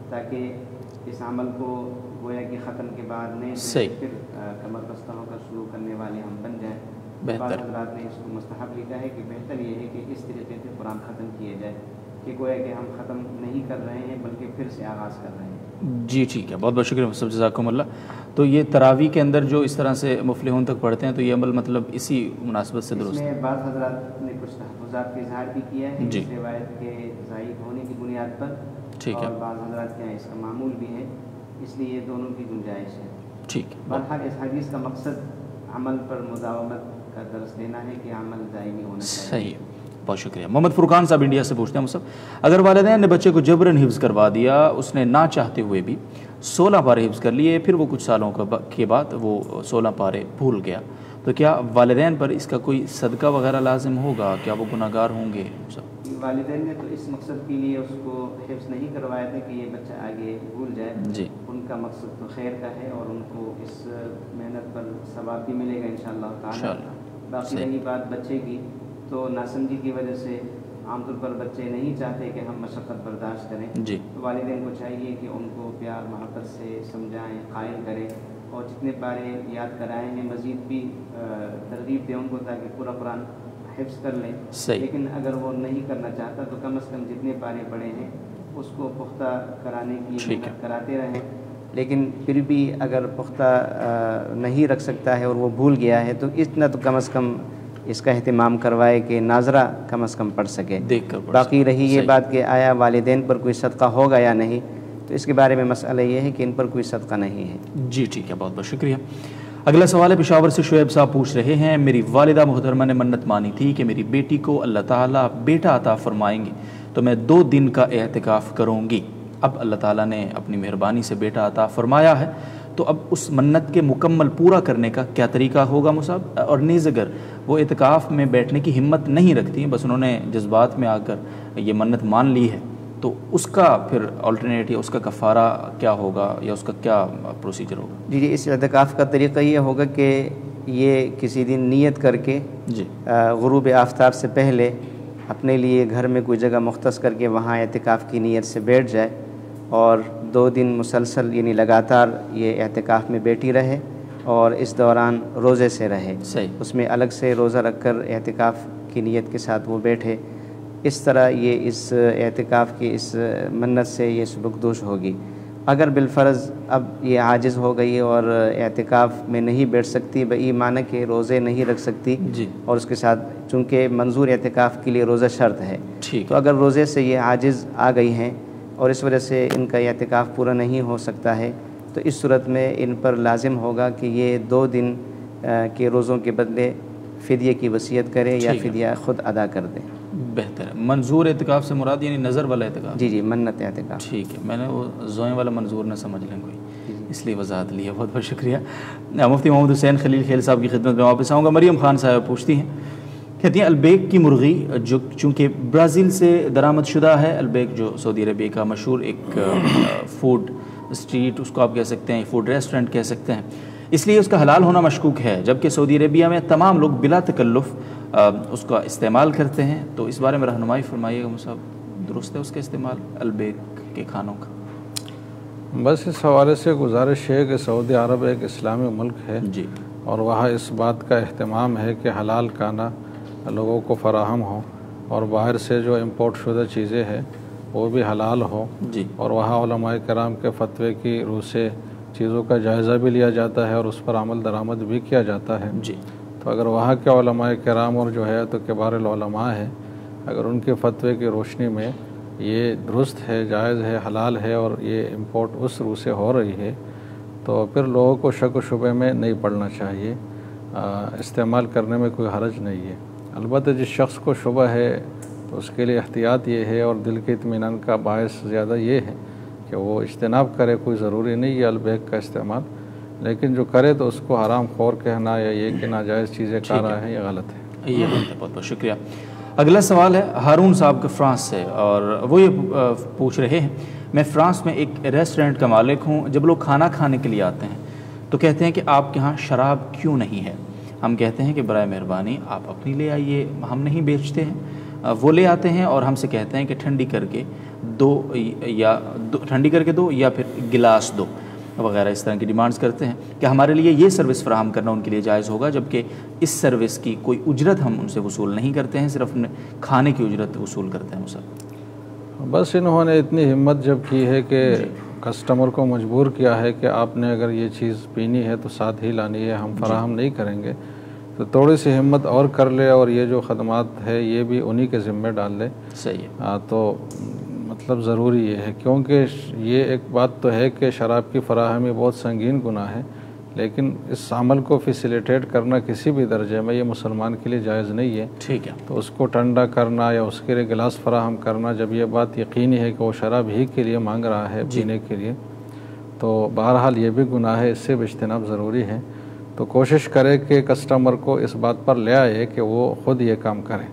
C: تاکہ اس عمل کو گویا کہ ختم کے بعد نئے سے پھر کمر بستہ ہو کر شروع کرنے والے ہم بن جائیں. بعض حضرات نے اس کو مستحب لکھا ہے کہ بہتر یہ ہے کہ اس طریقے سے قرآن ختم کیے جائے کہ گویا کہ ہم ختم نہیں کر رہے ہیں بلکہ پھر سے آغاز کر رہے ہیں.
A: جی ٹھیک ہے، بہت بہت شکریہ مصطفیٰ، جزاکم اللہ. تو یہ تراویح کے اندر جو اس طرح سے مفلحون تک پڑھتے ہیں تو یہ عمل مطلب اسی مناسبت سے درست ہے.
C: اس میں بعض حضرات نے کچھ تحفظات کا اظہار بھی کیا ہے
A: جی.
C: اس روایت کے ضعیف ہونے کی بنیاد پر.
A: ٹھیک ہے.
C: اور بعض حضرات کے یہاں اس کا معمول بھی ہے، اس لیے یہ دونوں کی گنجائش ہے.
A: ٹھیک ہے.
C: بہرحال اس حدیث کا مقصد عمل پر مداومت کا درس دینا ہے کہ عمل دائمی ہونا چاہیے.
A: صحیح، بہت شکریہ. محمد فرقان صاحب انڈیا سے پوچھتے ہیں مصطفیٰ، اگر والدین نے بچے کو جبراً حفظ کروا دیا، اس نے نہ چاہتے ہوئے بھی سولہ پارے حفظ کر لیے، پھر وہ کچھ سالوں کے بعد وہ سولہ پارے بھول گیا، تو کیا والدین پر اس کا کوئی صدقہ وغیرہ لازم ہوگا؟ کیا وہ گناہ گار ہوں گے؟
C: والدین نے تو اس مقصد کے لیے اس کو حفظ نہیں کروایا تھا کہ یہ بچہ آگے بھول جائے.
A: جی.
C: ان کا مقصد تو خیر کا ہے اور ان کو اس محنت پر ثواب بھی ملے گا انشاءاللہ تعالی. باقی رہی بات بچے کی تو ناسمجھی کی وجہ سے عام طور پر بچے نہیں چاہتے کہ ہم مشقت برداشت کریں.
A: جی.
C: تو والدین کو چاہیے کہ ان کو پیار محبت سے سمجھائیں، قائل کریں اور جتنے پارے یاد کرائے ہیں مزید بھی ترغیب دیں ان کو تاکہ پورا قرآن حفظ کر لیں. لیکن اگر وہ نہیں کرنا چاہتا تو کم از کم جتنے پارے پڑے ہیں اس کو پختہ کرانے کی محنت کراتے رہیں. لیکن پھر بھی اگر پختہ نہیں رکھ سکتا ہے اور وہ بھول گیا ہے تو اتنا تو کم از کم اس کا اہتمام کروائے کہ ناظرہ کم از کم پڑھ سکے. باقی رہی یہ بات کہ آیا والدین پر کوئی صدقہ ہوگا یا نہیں، تو اس کے بارے میں مسئلہ یہ ہے کہ ان پر کوئی صدقہ نہیں ہے.
A: جی ٹھیک ہے، بہت بہت شکریہ. اگلا سوال ہے پشاور سے شعیب صاحب پوچھ رہے ہیں، میری والدہ محترمہ نے منت مانی تھی کہ میری بیٹی کو اللہ تعالیٰ بیٹا عطا فرمائیں گے تو میں دو دن کا اعتکاف کروں گی. اب اللہ تعالیٰ نے اپنی مہربانی سے بیٹا عطا فرمایا ہے، تو اب اس منت کے مکمل پورا کرنے کا کیا طریقہ ہوگا مصعب؟ اور نیز اگر وہ اعتکاف میں بیٹھنے کی ہمت نہیں رکھتی، بس انہوں نے جذبات میں آ کر یہ منت مان لی ہے، تو اس کا پھر آلٹرنیٹ یا اس کا کفارہ کیا ہوگا یا اس کا کیا پروسیجر ہوگا؟
C: جی جی اس اعتکاف کا طریقہ یہ ہوگا کہ یہ کسی دن نیت کر کے
A: جی
C: غروب آفتاب سے پہلے اپنے لیے گھر میں کوئی جگہ مختص کر کے وہاں اعتکاف کی نیت سے بیٹھ جائے اور دو دن مسلسل یعنی لگاتار یہ اعتکاف میں بیٹھی رہے اور اس دوران روزے سے رہے.
A: صحیح.
C: اس میں الگ سے روزہ رکھ کر اعتکاف کی نیت کے ساتھ وہ بیٹھے. اس طرح یہ اس اعتکاف کی اس منت سے یہ سبکدوش ہوگی. اگر بالفرض اب یہ عاجز ہو گئی اور اعتکاف میں نہیں بیٹھ سکتی بئی معنی کہ روزے نہیں رکھ سکتی
A: جی.
C: اور اس کے ساتھ چونکہ منظور اعتکاف کے لیے روزہ شرط ہے، تو اگر روزے سے یہ عاجز آ گئی ہیں اور اس وجہ سے ان کا اعتکاف پورا نہیں ہو سکتا ہے تو اس صورت میں ان پر لازم ہوگا کہ یہ دو دن کے روزوں کے بدلے فدیے کی وصیت کرے یا فدیہ خود ادا کر دیں.
A: بہتر ہے. منظور اعتکاف سے مراد یعنی نظر والا اعتکاف؟
C: جی جی منت اعتکاف.
A: ٹھیک ہے، میں نے وہ زوئیں والا منظور نہ سمجھ لیں کوئی، اس لیے وضاحت لی ہے. بہت بہت شکریہ. مفتی محمد حسین خلیل خیل صاحب کی خدمت میں واپس آؤں گا. مریم خان صاحب پوچھتی ہیں، کہتی ہیں البیک کی مرغی جو چونکہ برازیل سے درآمد شدہ ہے، البیک جو سعودی عربیہ کا مشہور ایک فوڈ اسٹریٹ اس کو آپ کہہ سکتے ہیں، فوڈ ریسٹورنٹ کہہ سکتے ہیں، اس لیے اس کا حلال ہونا مشکوک ہے، جبکہ سعودی عربیہ میں تمام لوگ بلا تکلف اس کا استعمال کرتے ہیں. تو اس بارے میں رہنمائی فرمائیے گا مصعب، درست ہے اس کا استعمال البیک کے کھانوں کا؟
B: بس اس حوالے سے گزارش ہے کہ سعودی عرب ایک اسلامی ملک ہے
A: جی،
B: اور وہاں اس بات کا اہتمام ہے کہ حلال کھانا لوگوں کو فراہم ہو، اور باہر سے جو امپورٹ شدہ چیزیں ہیں وہ بھی حلال ہو
A: جی
B: اور وہاں علماء کرام کے فتوے کی روح سے چیزوں کا جائزہ بھی لیا جاتا ہے اور اس پر عمل درآمد بھی کیا جاتا ہے.
A: جی
B: تو اگر وہاں کے علماء کرام اور جو ہے تو کبار العلماء ہے، اگر ان کے فتوے کی روشنی میں یہ درست ہے، جائز ہے، حلال ہے اور یہ امپورٹ اس روح سے ہو رہی ہے، تو پھر لوگوں کو شک و شبے میں نہیں پڑنا چاہیے، استعمال کرنے میں کوئی حرج نہیں ہے. البتہ جس شخص کو شبہ ہے تو اس کے لیے احتیاط یہ ہے اور دل کے اطمینان کا باعث زیادہ یہ ہے کہ وہ اجتناب کرے. کوئی ضروری نہیں ہے البیک کا استعمال، لیکن جو کرے تو اس کو حرام خور کہنا یا یہ کہ ناجائز چیزیں کھا رہا ہے یہ غلط ہے.
A: یہ غلط ہے. بہت بہت شکریہ. اگلا سوال ہے ہارون صاحب کے فرانس سے، اور وہ یہ پوچھ رہے ہیں میں فرانس میں ایک ریسٹورینٹ کا مالک ہوں. جب لوگ کھانا کھانے کے لیے آتے ہیں تو کہتے ہیں کہ آپ کے ہاں شراب کیوں نہیں ہے؟ ہم کہتے ہیں کہ برائے مہربانی آپ اپنی لے آئیے، ہم نہیں بیچتے ہیں. وہ لے آتے ہیں اور ہم سے کہتے ہیں کہ ٹھنڈی کر کے دو یا دو ٹھنڈی کر کے دو یا پھر گلاس دو وغیرہ، اس طرح کی ڈیمانڈز کرتے ہیں. کہ ہمارے لیے یہ سروس فراہم کرنا ان کے لیے جائز ہوگا، جبکہ اس سروس کی کوئی اجرت ہم ان سے وصول نہیں کرتے ہیں، صرف کھانے کی اجرت وصول کرتے ہیں. وہ سب
B: بس انہوں نے اتنی ہمت جب کی ہے کہ کسٹمر کو مجبور کیا ہے کہ آپ نے اگر یہ چیز پینی ہے تو ساتھ ہی لانی ہے، ہم فراہم نہیں کریں گے، تو تھوڑی سی ہمت اور کر لے اور یہ جو خدمات ہے یہ بھی انہی کے ذمہ ڈال لے.
A: صحیح ہے.
B: تو مطلب ضروری یہ ہے، کیونکہ یہ ایک بات تو ہے کہ شراب کی فراہمی بہت سنگین گناہ ہے، لیکن اس عمل کو فیسیلیٹیٹ کرنا کسی بھی درجے میں یہ مسلمان کے لیے جائز نہیں ہے.
A: ٹھیک ہے.
B: تو اس کو ٹھنڈا کرنا یا اس کے لیے گلاس فراہم کرنا، جب یہ بات یقینی ہے کہ وہ شراب ہی کے لیے مانگ رہا ہے پینے کے لیے، تو بہرحال یہ بھی گناہ ہے، اس سے بھی اجتناب ضروری ہے. تو کوشش کرے کہ کسٹمر کو اس بات پر لے آئے کہ وہ خود یہ کام کریں.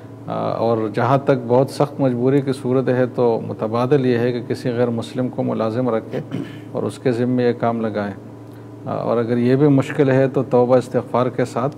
B: اور جہاں تک بہت سخت مجبوری کی صورت ہے تو متبادل یہ ہے کہ کسی غیر مسلم کو ملازم رکھے اور اس کے ذمے یہ کام لگائیں. اور اگر یہ بھی مشکل ہے تو توبہ استغفار کے ساتھ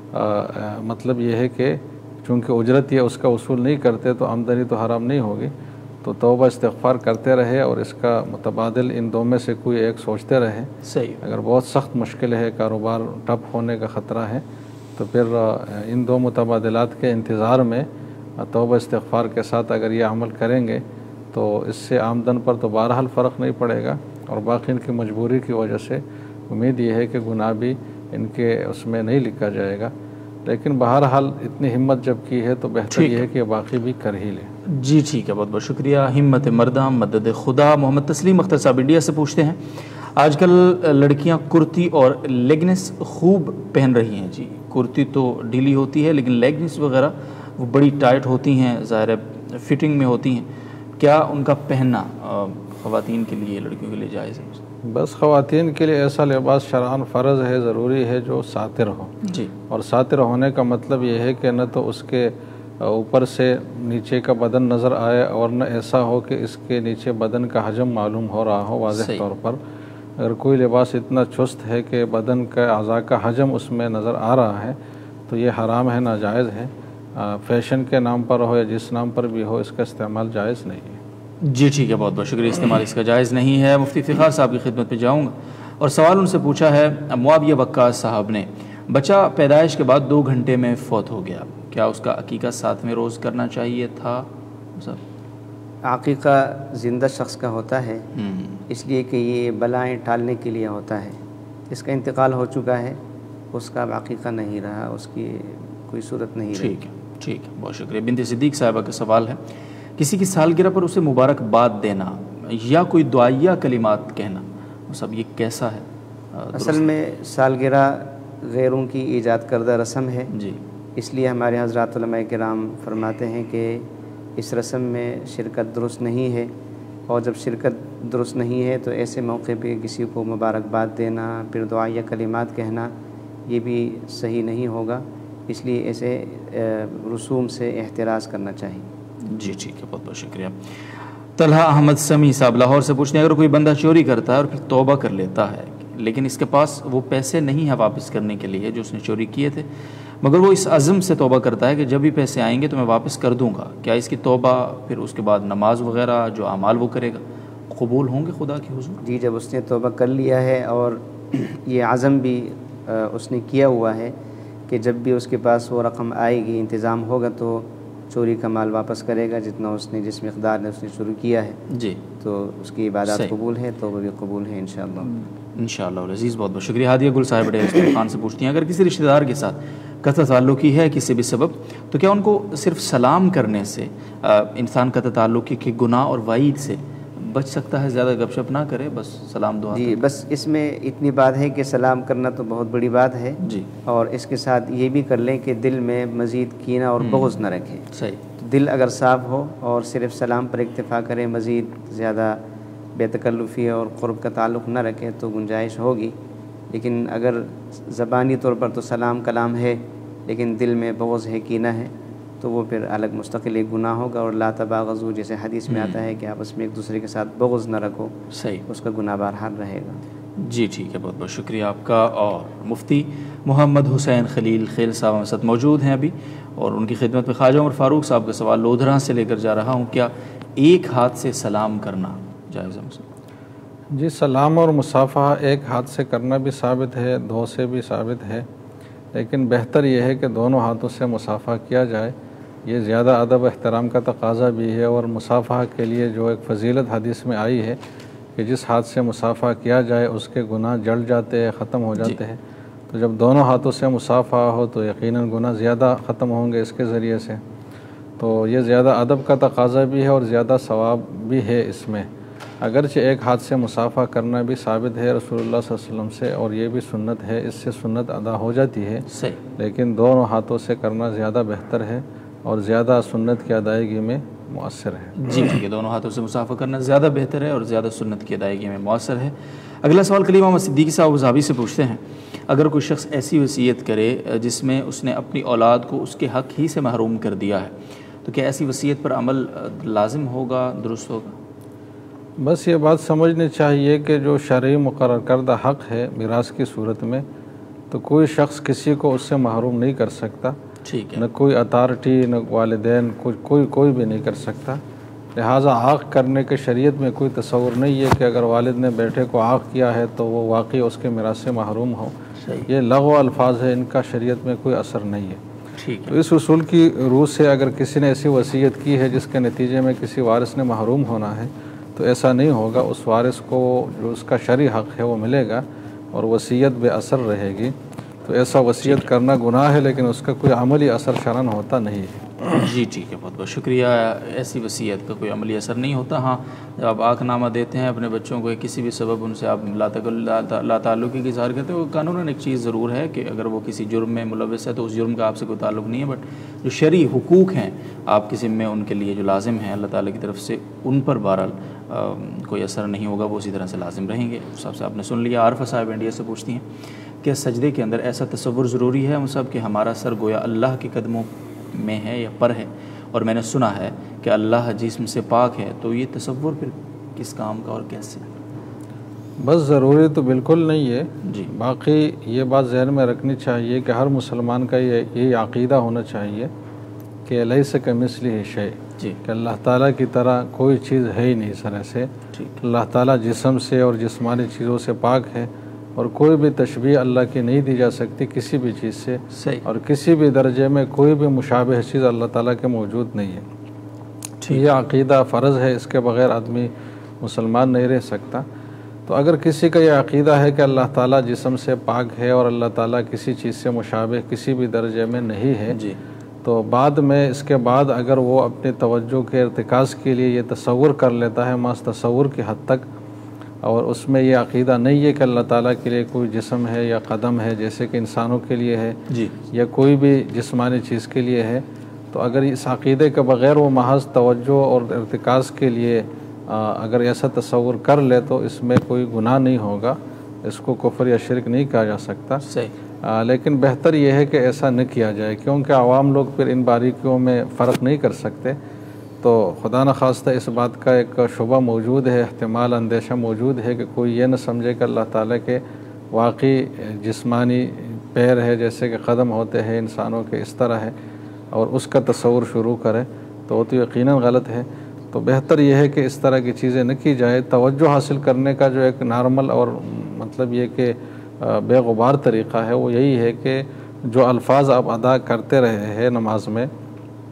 B: مطلب یہ ہے کہ چونکہ اجرت یہ اس کا وصول نہیں کرتے تو آمدنی تو حرام نہیں ہوگی، تو توبہ استغفار کرتے رہے اور اس کا متبادل ان دو میں سے کوئی ایک سوچتے رہے.
A: صحیح.
B: اگر بہت سخت مشکل ہے، کاروبار ٹھپ ہونے کا خطرہ ہے، تو پھر ان دو متبادلات کے انتظار میں توبہ استغفار کے ساتھ اگر یہ عمل کریں گے تو اس سے آمدن پر تو بہرحال فرق نہیں پڑے گا، اور باقی ان کی مجبوری کی وجہ سے امید یہ ہے کہ گناہ بھی ان کے اس میں نہیں لکھا جائے گا. لیکن بہرحال اتنی ہمت جب کی ہے تو بہتر یہ ہے کہ باقی بھی کر ہی لیں.
A: جی ٹھیک ہے. بہت بہت شکریہ. ہمت مردہ مدد خدا. محمد تسلیم اختر صاحب انڈیا سے پوچھتے ہیں آج کل لڑکیاں کرتی اور لیگنس خوب پہن رہی ہیں. جی کرتی تو ڈھیلی ہوتی ہے لیکن لیگنس وغیرہ وہ بڑی ٹائٹ ہوتی ہیں، ظاہر ہے فٹنگ میں ہوتی ہیں. کیا ان کا پہننا خواتین کے لیے، لڑکیوں کے لیے جائز ہے؟
B: بس خواتین کے لیے ایسا لباس شرعاً فرض ہے، ضروری ہے جو ساتر ہو.
A: جی.
B: اور ساتر ہونے کا مطلب یہ ہے کہ نہ تو اس کے اوپر سے نیچے کا بدن نظر آئے اور نہ ایسا ہو کہ اس کے نیچے بدن کا حجم معلوم ہو رہا ہو واضح طور پر. اگر کوئی لباس اتنا چست ہے کہ بدن کا اعضاء کا حجم اس میں نظر آ رہا ہے تو یہ حرام ہے، ناجائز ہے. فیشن کے نام پر ہو یا جس نام پر بھی ہو، اس کا استعمال جائز نہیں ہے.
A: جی ٹھیک ہے. بہت بہت شکریہ. استعمال اس کا جائز نہیں ہے. مفتی افتخار صاحب کی خدمت پہ جاؤں گا اور سوال ان سے پوچھا ہے معاویہ وقاص صاحب نے، بچہ پیدائش کے بعد دو گھنٹے میں فوت ہو گیا، کیا اس کا عقیقہ ساتویں روز کرنا چاہیے تھا؟
C: عقیقہ زندہ شخص کا ہوتا ہے، اس لیے کہ یہ بلائیں ٹالنے کے لیے ہوتا ہے. اس کا انتقال ہو چکا ہے، اس کا عقیقہ نہیں رہا، اس کی کوئی صورت نہیں رہی.
A: ٹھیک ہے. ٹھیک ہے. بہت شکریہ. بنت صدیق صاحبہ کا سوال ہے کسی کی سالگرہ پر اسے مبارکباد دینا یا کوئی دعائیہ کلمات کہنا، سب یہ کیسا ہے؟
C: اصل میں سالگرہ غیروں کی ایجاد کردہ رسم ہے.
A: جی. اس
C: لیے ہمارے حضرات علماء کرام فرماتے ہیں کہ اس رسم میں شرکت درست نہیں ہے، اور جب شرکت درست نہیں ہے تو ایسے موقع پہ کسی کو مبارکباد دینا پھر دعائیہ کلمات کہنا یہ بھی صحیح نہیں ہوگا. اس لیے ایسے رسوم سے احتراز کرنا چاہیے.
A: جی ٹھیک ہے. بہت بہت شکریہ. طلحہ احمد سمیع صاحب لاہور سے پوچھتے ہیں اگر کوئی بندہ چوری کرتا ہے اور پھر توبہ کر لیتا ہے لیکن اس کے پاس وہ پیسے نہیں ہیں واپس کرنے کے لیے جو اس نے چوری کیے تھے، مگر وہ اس عزم سے توبہ کرتا ہے کہ جب بھی پیسے آئیں گے تو میں واپس کر دوں گا، کیا اس کی توبہ پھر اس کے بعد نماز وغیرہ جو اعمال وہ کرے گا قبول ہوں گے خدا کے حضور؟
C: جی جب اس نے توبہ کر لیا ہے اور یہ عزم بھی اس نے کیا ہوا ہے کہ جب بھی اس کے پاس وہ رقم آئے گی، انتظام ہوگا تو چوری کا مال واپس کرے گا جتنا اس نے جس مقدار نے اس نے شروع کیا ہے
A: جی
C: تو اس کی عبادات
A: صحیح.
C: قبول ہے، توبہ بھی قبول ہے انشاءاللہ.
A: انشاءاللہ العزیز. بہت بہت شکریہ. ہادیہ گل صاحب بڑے خان سے پوچھتی ہیں اگر کسی رشتہ دار کے ساتھ قطع تعلقی ہے کسی بھی سبب تو کیا ان کو صرف سلام کرنے سے انسان قطع تعلقی کے گناہ اور وعید سے بچ سکتا ہے؟ زیادہ گپ شپ نہ کرے، بس سلام دعا.
C: جی بس اس میں اتنی بات ہے کہ سلام کرنا تو بہت بڑی بات ہے
A: جی،
C: اور اس کے ساتھ یہ بھی کر لیں کہ دل میں مزید کینہ اور بغض نہ رکھیں.
A: صحیح.
C: دل اگر صاف ہو اور صرف سلام پر اکتفا کرے، مزید زیادہ بے تکلفی اور قرب کا تعلق نہ رکھے تو گنجائش ہوگی. لیکن اگر زبانی طور پر تو سلام کلام ہے لیکن دل میں بغض ہے، کینہ ہے، تو وہ پھر الگ مستقل ایک گناہ ہوگا. اور لا تباغضوا جیسے حدیث میں آتا ہے کہ آپس میں ایک دوسرے کے ساتھ بغض نہ رکھو،
A: صحیح.
C: اس کا گناہ بہرحال رہے گا.
A: جی ٹھیک ہے، بہت بہت شکریہ آپ کا. اور مفتی محمد حسین خلیل خیل صاحب ہمارے ساتھ موجود ہیں ابھی، اور ان کی خدمت میں خواجہ عمر فاروق صاحب کا سوال لودھرا سے لے کر جا رہا ہوں. کیا ایک ہاتھ سے سلام کرنا جائز ہے؟
B: جی سلام اور مصافحہ ایک ہاتھ سے کرنا بھی ثابت ہے، دو سے بھی ثابت ہے، لیکن بہتر یہ ہے کہ دونوں ہاتھوں سے مصافحہ کیا جائے. یہ زیادہ ادب احترام کا تقاضا بھی ہے، اور مصافحہ کے لیے جو ایک فضیلت حدیث میں آئی ہے کہ جس ہاتھ سے مصافحہ کیا جائے اس کے گناہ جڑ جاتے ہیں، ختم ہو جاتے ہیں. تو جب دونوں ہاتھوں سے مصافحہ ہو تو یقیناً گناہ زیادہ ختم ہوں گے اس کے ذریعے سے. تو یہ زیادہ ادب کا تقاضا بھی ہے اور زیادہ ثواب بھی ہے اس میں. اگرچہ ایک ہاتھ سے مصافحہ کرنا بھی ثابت ہے رسول اللہ صلی اللہ علیہ وسلم سے، اور یہ بھی سنت ہے، اس سے سنت ادا ہو جاتی ہے،
A: صحیح.
B: لیکن دونوں ہاتھوں سے کرنا زیادہ بہتر ہے اور زیادہ سنت کی ادائیگی میں مؤثر ہے.
A: جی ٹھیک ہے، دونوں ہاتھوں سے مصافحہ کرنا زیادہ بہتر ہے اور زیادہ سنت کی ادائیگی میں مؤثر ہے. اگلا سوال کلیم محمد صدیقی صاحب ابوظہبی سے پوچھتے ہیں اگر کوئی شخص ایسی وصیت کرے جس میں اس نے اپنی اولاد کو اس کے حق ہی سے محروم کر دیا ہے تو کیا ایسی وصیت پر عمل لازم ہوگا، درست ہوگا؟
B: بس یہ بات سمجھنی چاہیے کہ جو شرعی مقرر کردہ حق ہے میراث کی صورت میں تو کوئی شخص کسی کو اس سے محروم نہیں کر سکتا.
A: ٹھیک ہے.
B: نہ کوئی اتھارٹی، نہ والدین، کوئی کوئی کوئی بھی نہیں کر سکتا. لہٰذا عاق کرنے کے شریعت میں کوئی تصور نہیں ہے کہ اگر والد نے بیٹے کو عاق کیا ہے تو وہ واقعی اس کے میراث سے محروم ہو. یہ لغو الفاظ ہے، ان کا شریعت میں کوئی اثر نہیں ہے.
A: ٹھیک ہے.
B: تو اس اصول کی روح سے اگر کسی نے ایسی وصیت کی ہے جس کے نتیجے میں کسی وارث نے محروم ہونا ہے تو ایسا نہیں ہوگا. اس وارث کو جو اس کا شرعی حق ہے وہ ملے گا اور وصیت بے اثر رہے گی. تو ایسا وصیت کرنا گناہ ہے لیکن اس کا کوئی عملی اثر شرعاً ہوتا نہیں ہے.
A: جی ٹھیک ہے، بہت بہت شکریہ. ایسی وصیت کا کوئی عملی اثر نہیں ہوتا. ہاں جب آپ آنکھ نامہ دیتے ہیں اپنے بچوں کو کسی بھی سبب ان سے آپ لا تعلقی کی اظہار کرتے ہیں، وہ قانوناً ایک چیز ضرور ہے کہ اگر وہ کسی جرم میں ملوث ہے تو اس جرم کا آپ سے کوئی تعلق نہیں ہے، بٹ جو شرعی حقوق ہیں آپ کے ذمے ان کے لیے جو لازم ہیں اللہ تعالیٰ کی طرف سے ان پر بہرحال کوئی اثر نہیں ہوگا، وہ اسی طرح سے لازم رہیں گے. صاحب سے آپ نے سن لیا. عارفہ صاحب انڈیا سے پوچھتی ہیں کہ سجدے کے اندر ایسا تصور ضروری ہے ہم سب کہ ہمارا سر گویا اللہ کے قدموں میں ہے یا پر ہے، اور میں نے سنا ہے کہ اللہ جسم سے پاک ہے، تو یہ تصور پھر کس کام کا اور کیسے؟
B: بس ضروری تو بالکل نہیں ہے.
A: جی.
B: باقی یہ بات ذہن میں رکھنی چاہیے کہ ہر مسلمان کا یہ یہی عقیدہ ہونا چاہیے کہ لیس کمثلہ شیء،
A: جی،
B: کہ اللہ تعالیٰ کی طرح کوئی چیز ہے ہی نہیں اس طرح سے.
A: ٹھیک.
B: اللہ تعالیٰ جسم سے اور جسمانی چیزوں سے پاک ہے، اور کوئی بھی تشبیہ اللہ کی نہیں دی جا سکتی کسی بھی چیز سے.
A: صحیح.
B: اور کسی بھی درجے میں کوئی بھی مشابہ چیز اللہ تعالیٰ کے موجود نہیں ہے. یہ عقیدہ فرض ہے، اس کے بغیر آدمی مسلمان نہیں رہ سکتا. تو اگر کسی کا یہ عقیدہ ہے کہ اللہ تعالیٰ جسم سے پاک ہے اور اللہ تعالیٰ کسی چیز سے مشابہ کسی بھی درجے میں نہیں ہے،
A: جی،
B: تو بعد میں اس کے بعد اگر وہ اپنی توجہ کے ارتکاز کے لیے یہ تصور کر لیتا ہے محض تصور کی حد تک، اور اس میں یہ عقیدہ نہیں ہے کہ اللہ تعالیٰ کے لیے کوئی جسم ہے یا قدم ہے جیسے کہ انسانوں کے لیے ہے،
A: جی،
B: یا کوئی بھی جسمانی چیز کے لیے ہے، تو اگر اس عقیدے کے بغیر وہ محض توجہ اور ارتکاز کے لیے اگر ایسا تصور کر لے تو اس میں کوئی گناہ نہیں ہوگا، اس کو کفر یا شرک نہیں کہا جا سکتا.
A: صحیح.
B: لیکن بہتر یہ ہے کہ ایسا نہ کیا جائے، کیونکہ عوام لوگ پھر ان باریکیوں میں فرق نہیں کر سکتے. تو خدا نخواستہ اس بات کا ایک شبہ موجود ہے، احتمال اندیشہ موجود ہے کہ کوئی یہ نہ سمجھے کہ اللہ تعالیٰ کے واقعی جسمانی پیر ہے جیسے کہ قدم ہوتے ہیں انسانوں کے، اس طرح ہے، اور اس کا تصور شروع کرے تو وہ تو یقیناً غلط ہے. تو بہتر یہ ہے کہ اس طرح کی چیزیں نہ کی جائے. توجہ حاصل کرنے کا جو ایک نارمل اور مطلب یہ کہ بے غبار طریقہ ہے وہ یہی ہے کہ جو الفاظ آپ ادا کرتے رہے ہیں نماز میں،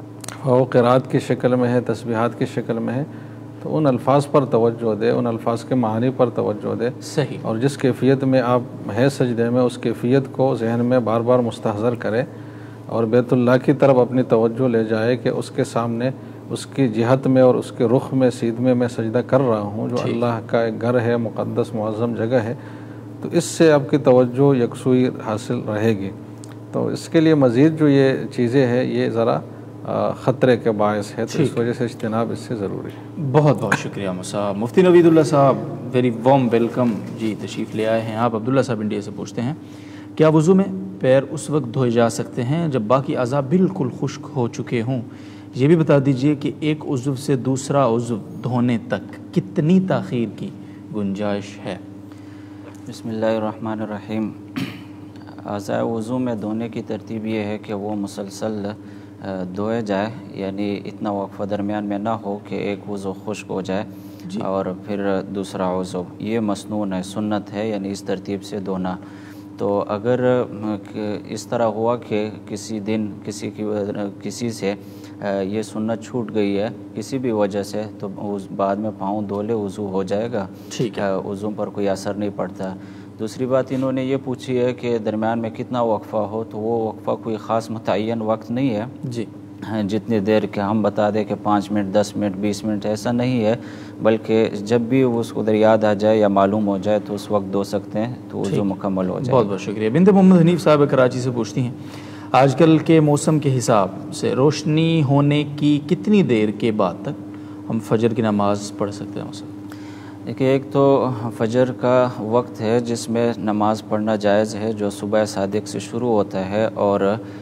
B: وہ قرات کی شکل میں ہے، تسبیحات کی شکل میں ہے، تو ان الفاظ پر توجہ دے، ان الفاظ کے معنی پر توجہ دے،
A: صحیح، اور
B: جس کیفیت میں آپ ہے سجدے میں اس کیفیت کو ذہن میں بار بار مستحضر کرے اور بیت اللہ کی طرف اپنی توجہ لے جائے کہ اس کے سامنے اس کی جہت میں اور اس کے رخ میں سیدھے میں سجدہ کر رہا ہوں، جو اللہ کا ایک گھر ہے، مقدس معظم جگہ ہے، تو اس سے آپ کی توجہ یکسوئی حاصل رہے گی۔ تو اس کے لیے مزید جو یہ چیزیں ہیں یہ ذرا خطرے کے باعث ہے، تو اس وجہ سے اجتناب اس سے ضروری ہے۔
A: بہت بہت شکریہ صاحب۔ مفتی نوید اللہ صاحب، ویری وارم ویلکم جی، تشریف لے آئے ہیں آپ۔ عبداللہ صاحب انڈیا سے پوچھتے ہیں، کیا وضو میں پیر اس وقت دھوئے جا سکتے ہیں جب باقی اعضاء بالکل خشک ہو چکے ہوں؟ یہ بھی بتا دیجئے کہ ایک عضو سے دوسرا عضو دھونے تک کتنی تاخیر کی گنجائش ہے؟
D: بسم اللہ الرحمن الرحیم۔ اعضاء وضو میں دھونے کی ترتیب یہ ہے کہ وہ مسلسل دھوئے جائے، یعنی اتنا وقفہ درمیان میں نہ ہو کہ ایک عضو خشک ہو جائے جی. اور پھر دوسرا عضو، یہ مسنون ہے، سنت ہے، یعنی اس ترتیب سے دھونا۔ تو اگر اس طرح ہوا کہ کسی دن کسی کی کسی سے یہ سنت چھوٹ گئی ہے کسی بھی وجہ سے، تو بعد میں پاؤں دھولے وضو ہو جائے گا، ٹھیک ہے، وضو پر کوئی اثر نہیں پڑتا۔ دوسری بات انہوں نے یہ پوچھی ہے کہ درمیان میں کتنا وقفہ ہو، تو وہ وقفہ کوئی خاص متعین وقت نہیں ہے جی، جتنی دیر کہ ہم بتا دیں کہ پانچ منٹ دس منٹ بیس منٹ ایسا نہیں ہے، بلکہ جب بھی اس کو در یاد آ جائے یا معلوم ہو جائے تو اس وقت دھو سکتے ہیں، تو وضو مکمل ہو جائے۔
A: بہت بہت شکریہ۔ بنت محمد حنیف صاحب کراچی سے پوچھتی ہیں، آج کل کے موسم کے حساب سے روشنی ہونے کی کتنی دیر کے بعد تک ہم فجر کی نماز پڑھ سکتے ہیں؟ مثلا
D: دیکھیے، ایک تو فجر کا وقت ہے جس میں نماز پڑھنا جائز ہے، جو صبح صادق سے شروع ہوتا ہے اور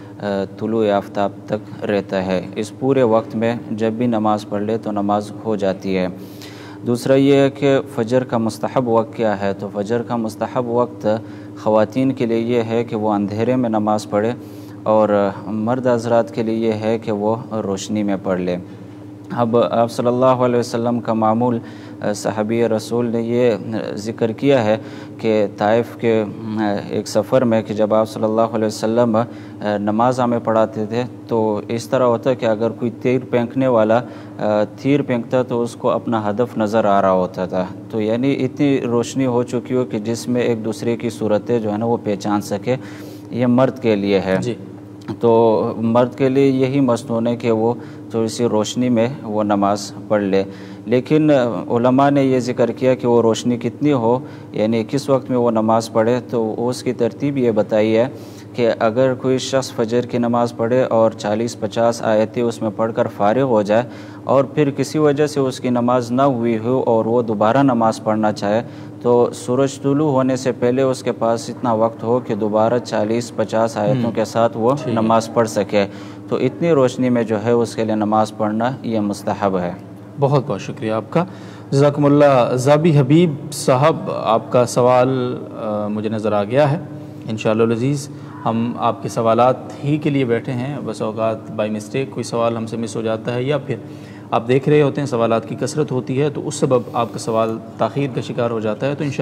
D: طلوع آفتاب تک رہتا ہے۔ اس پورے وقت میں جب بھی نماز پڑھ لے تو نماز ہو جاتی ہے۔ دوسرا یہ ہے کہ فجر کا مستحب وقت کیا ہے، تو فجر کا مستحب وقت خواتین کے لیے یہ ہے کہ وہ اندھیرے میں نماز پڑھے، اور مرد حضرات کے لیے یہ ہے کہ وہ روشنی میں پڑھ لے۔ اب آپ صلی اللہ علیہ وسلم کا معمول صحابی رسول نے یہ ذکر کیا ہے کہ طائف کے ایک سفر میں کہ جب آپ صلی اللہ علیہ وسلم نماز ہمیں پڑھاتے تھے تو اس طرح ہوتا کہ اگر کوئی تیر پھینکنے والا تیر پھینکتا تو اس کو اپنا ہدف نظر آ رہا ہوتا تھا، تو یعنی اتنی روشنی ہو چکی ہو کہ جس میں ایک دوسرے کی صورتیں جو ہے نا وہ پہچان سکے۔ یہ مرد کے لیے ہے جی، تو مرد کے لیے یہی مسنون ہے کہ وہ تھوڑی سی روشنی میں وہ نماز پڑھ لے، لیکن علماء نے یہ ذکر کیا کہ وہ روشنی کتنی ہو، یعنی کس وقت میں وہ نماز پڑھے، تو اس کی ترتیب یہ بتائی ہے کہ اگر کوئی شخص فجر کی نماز پڑھے اور چالیس پچاس آیتیں اس میں پڑھ کر فارغ ہو جائے اور پھر کسی وجہ سے اس کی نماز نہ ہوئی ہو اور وہ دوبارہ نماز پڑھنا چاہے، تو سورج طلوع ہونے سے پہلے اس کے پاس اتنا وقت ہو کہ دوبارہ چالیس پچاس آیتوں کے ساتھ وہ نماز پڑھ سکے، تو اتنی روشنی میں جو ہے اس کے لیے نماز پڑھنا یہ مستحب ہے۔
A: بہت بہت شکریہ آپ کا، جزاکم اللہ۔ زابی حبیب صاحب، آپ کا سوال مجھے نظر آ گیا ہے، انشاءاللہ العزیز ہم آپ کے سوالات ہی کے لیے بیٹھے ہیں، بس اوقات بائی مسٹیک کوئی سوال ہم سے مس ہو جاتا ہے یا پھر آپ دیکھ رہے ہوتے ہیں سوالات کی کثرت ہوتی ہے تو اس سبب آپ کا سوال تاخیر کا شکار ہو جاتا ہے، تو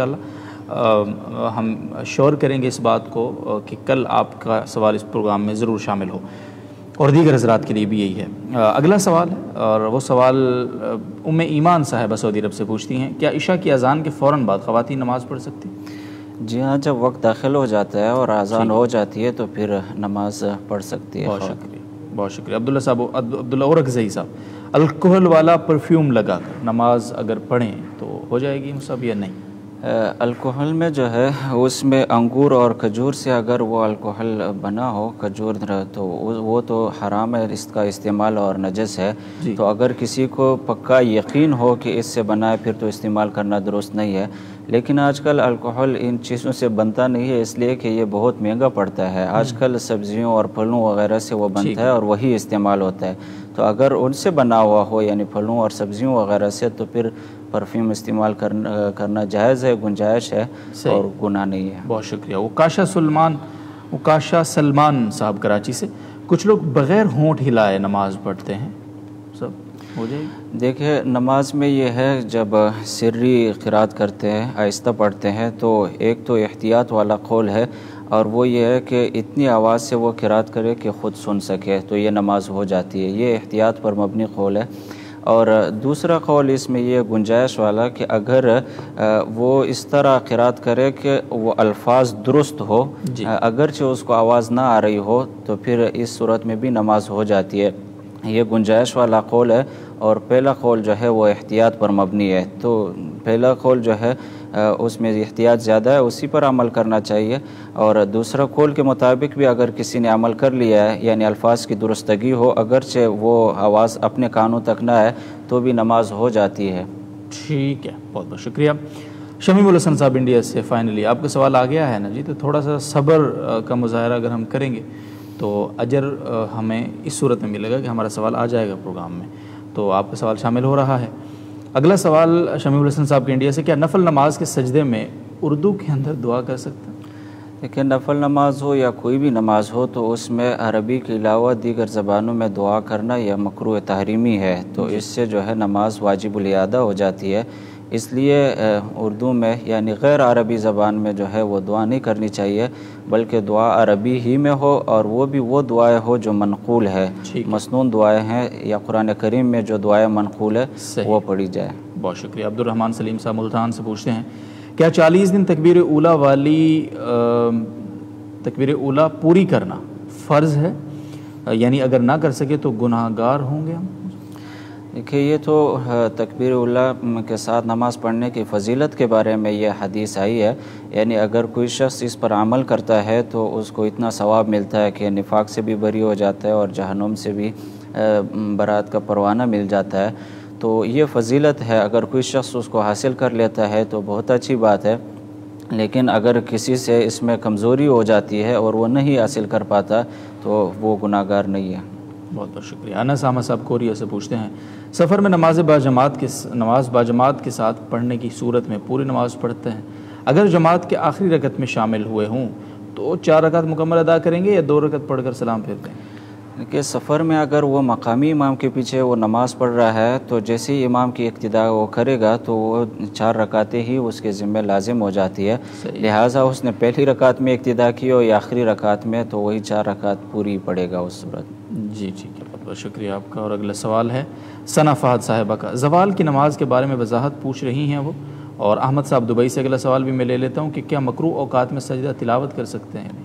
A: انشاءاللہ ہم شور کریں گے اس بات کو کہ کل آپ کا سوال اس پروگرام میں ضرور شامل ہو، اور دیگر حضرات کے لیے بھی یہی ہے۔ اگلا سوال ہے، اور وہ سوال ام ایمان صاحبہ سعودی عرب سے پوچھتی ہیں، کیا عشاء کی اذان کے فوراً بعد خواتین نماز پڑھ سکتی؟
D: جی ہاں، جب وقت داخل ہو جاتا ہے اور اذان ہو جاتی ہے تو پھر نماز پڑھ سکتی ہے۔
A: بہت شکریہ، بہت شکریہ۔ عبداللہ صاحب، عبداللہ اورکزئی صاحب، الکحل والا پرفیوم لگا کر نماز اگر پڑھیں تو ہو جائے گی مصحف یا نہیں؟
D: الکحل میں جو ہے اس میں انگور اور کھجور سے اگر وہ الکحل بنا ہو، کھجور تو وہ تو حرام ہے اس کا استعمال اور نجس ہے جی۔ تو اگر کسی کو پکا یقین ہو کہ اس سے بنا ہے پھر تو استعمال کرنا درست نہیں ہے، لیکن آج کل الکحل ان چیزوں سے بنتا نہیں ہے اس لیے کہ یہ بہت مہنگا پڑتا ہے، آج کل سبزیوں اور پھلوں وغیرہ سے وہ بنتا ہے اور وہی استعمال ہوتا ہے، تو اگر ان سے بنا ہوا ہو یعنی پھلوں اور سبزیوں وغیرہ سے تو پھر پرفیوم استعمال کرنا کرنا جائز ہے، گنجائش ہے اور گناہ نہیں ہے۔
A: بہت شکریہ۔ وکاشا سلمان وکاشا سلمان صاحب کراچی سے، کچھ لوگ بغیر ہونٹ ہلائے نماز پڑھتے ہیں، سب ہو جائے گی؟
D: دیکھیں، نماز میں یہ ہے جب سری قرات کرتے ہیں، آہستہ پڑھتے ہیں، تو ایک تو احتیاط والا قول ہے، اور وہ یہ ہے کہ اتنی آواز سے وہ قرات کرے کہ خود سن سکے، تو یہ نماز ہو جاتی ہے۔ یہ احتیاط پر مبنی قول ہے۔ اور دوسرا قول اس میں یہ گنجائش والا کہ اگر وہ اس طرح قرات کرے کہ وہ الفاظ درست ہو، اگرچہ اس کو آواز نہ آ رہی ہو، تو پھر اس صورت میں بھی نماز ہو جاتی ہے۔ یہ گنجائش والا قول ہے، اور پہلا قول جو ہے وہ احتیاط پر مبنی ہے۔ تو پہلا قول جو ہے اس میں احتیاط زیادہ ہے، اسی پر عمل کرنا چاہیے۔ اور دوسرا قول کے مطابق بھی اگر کسی نے عمل کر لیا ہے، یعنی الفاظ کی درستگی ہو، اگرچہ وہ آواز اپنے کانوں تک نہ آئے، تو بھی نماز ہو جاتی ہے۔
A: ٹھیک ہے، بہت بہت شکریہ۔ شمیم الحسن صاحب انڈیا سے فائنلی آپ کا سوال آ گیا ہے نا جی، تو تھوڑا سا صبر کا مظاہرہ اگر ہم کریں گے تو اجر ہمیں اس صورت میں ملے گا کہ ہمارا سوال آ جائے گا پروگرام میں، تو آپ کا سوال شامل ہو رہا ہے۔ اگلا سوال شمیم الحسن صاحب کے انڈیا سے، کیا نفل نماز کے سجدے میں اردو کے اندر دعا کر سکتے ہیں؟
D: دیکھیں، نفل نماز ہو یا کوئی بھی نماز ہو، تو اس میں عربی کے علاوہ دیگر زبانوں میں دعا کرنا یہ مکروہ تحریمی ہے، تو اس سے جو ہے نماز واجب الاعادہ ہو جاتی ہے۔ اس لیے اردو میں یعنی غیر عربی زبان میں جو ہے وہ دعا نہیں کرنی چاہیے، بلکہ دعا عربی ہی میں ہو، اور وہ بھی وہ دعائیں ہو جو منقول ہے، مسنون دعائیں ہیں یا قرآن کریم میں جو دعائیں منقول ہے وہ پڑھی جائے۔
A: بہت شکریہ۔ عبد الرحمن سلیم صاحب ملتان سے پوچھتے ہیں، کیا چالیس دن تکبیر اولیٰ والی تکبیر اولیٰ پوری کرنا فرض ہے؟ یعنی اگر نہ کر سکے تو گناہ گار ہوں گے ہم؟
D: دیکھیے، یہ تو تکبیر اولیٰ کے ساتھ نماز پڑھنے کی فضیلت کے بارے میں یہ حدیث آئی ہے، یعنی اگر کوئی شخص اس پر عمل کرتا ہے تو اس کو اتنا ثواب ملتا ہے کہ نفاق سے بھی بری ہو جاتا ہے اور جہنم سے بھی برات کا پروانہ مل جاتا ہے۔ تو یہ فضیلت ہے، اگر کوئی شخص اس کو حاصل کر لیتا ہے تو بہت اچھی بات ہے، لیکن اگر کسی سے اس میں کمزوری ہو جاتی ہے اور وہ نہیں حاصل کر پاتا تو وہ گناہ گار نہیں ہے۔
A: بہت بہت شکریہ۔ انس احمد صاحب کوریا سے پوچھتے ہیں، سفر میں نماز باجماعت کے نماز باجماعت کے ساتھ پڑھنے کی صورت میں پوری نماز پڑھتے ہیں، اگر جماعت کے آخری رکعت میں شامل ہوئے ہوں تو چار رکعت مکمل ادا کریں گے یا دو رکعت پڑھ کر سلام پھیرتے ہیں؟
D: کہ سفر میں اگر وہ مقامی امام کے پیچھے وہ نماز پڑھ رہا ہے تو جیسے ہی امام کی اقتداء وہ کرے گا تو وہ چار رکعتیں ہی اس کے ذمہ لازم ہو جاتی ہے، لہٰذا اس نے پہلی رکعت میں اقتداء کی ہو یا آخری رکعت میں تو وہی چار رکعت پوری پڑے گا اس صورت۔
A: جی ٹھیک ہے، بہت بہت شکریہ آپ کا۔ اور اگلا سوال ہے ثنا فہد صاحبہ کا، زوال کی نماز کے بارے میں وضاحت پوچھ رہی ہیں وہ، اور احمد صاحب دبئی سے اگلا سوال بھی میں لے لیتا ہوں کہ کیا مکروہ اوقات میں سجدہ تلاوت کر سکتے ہیں؟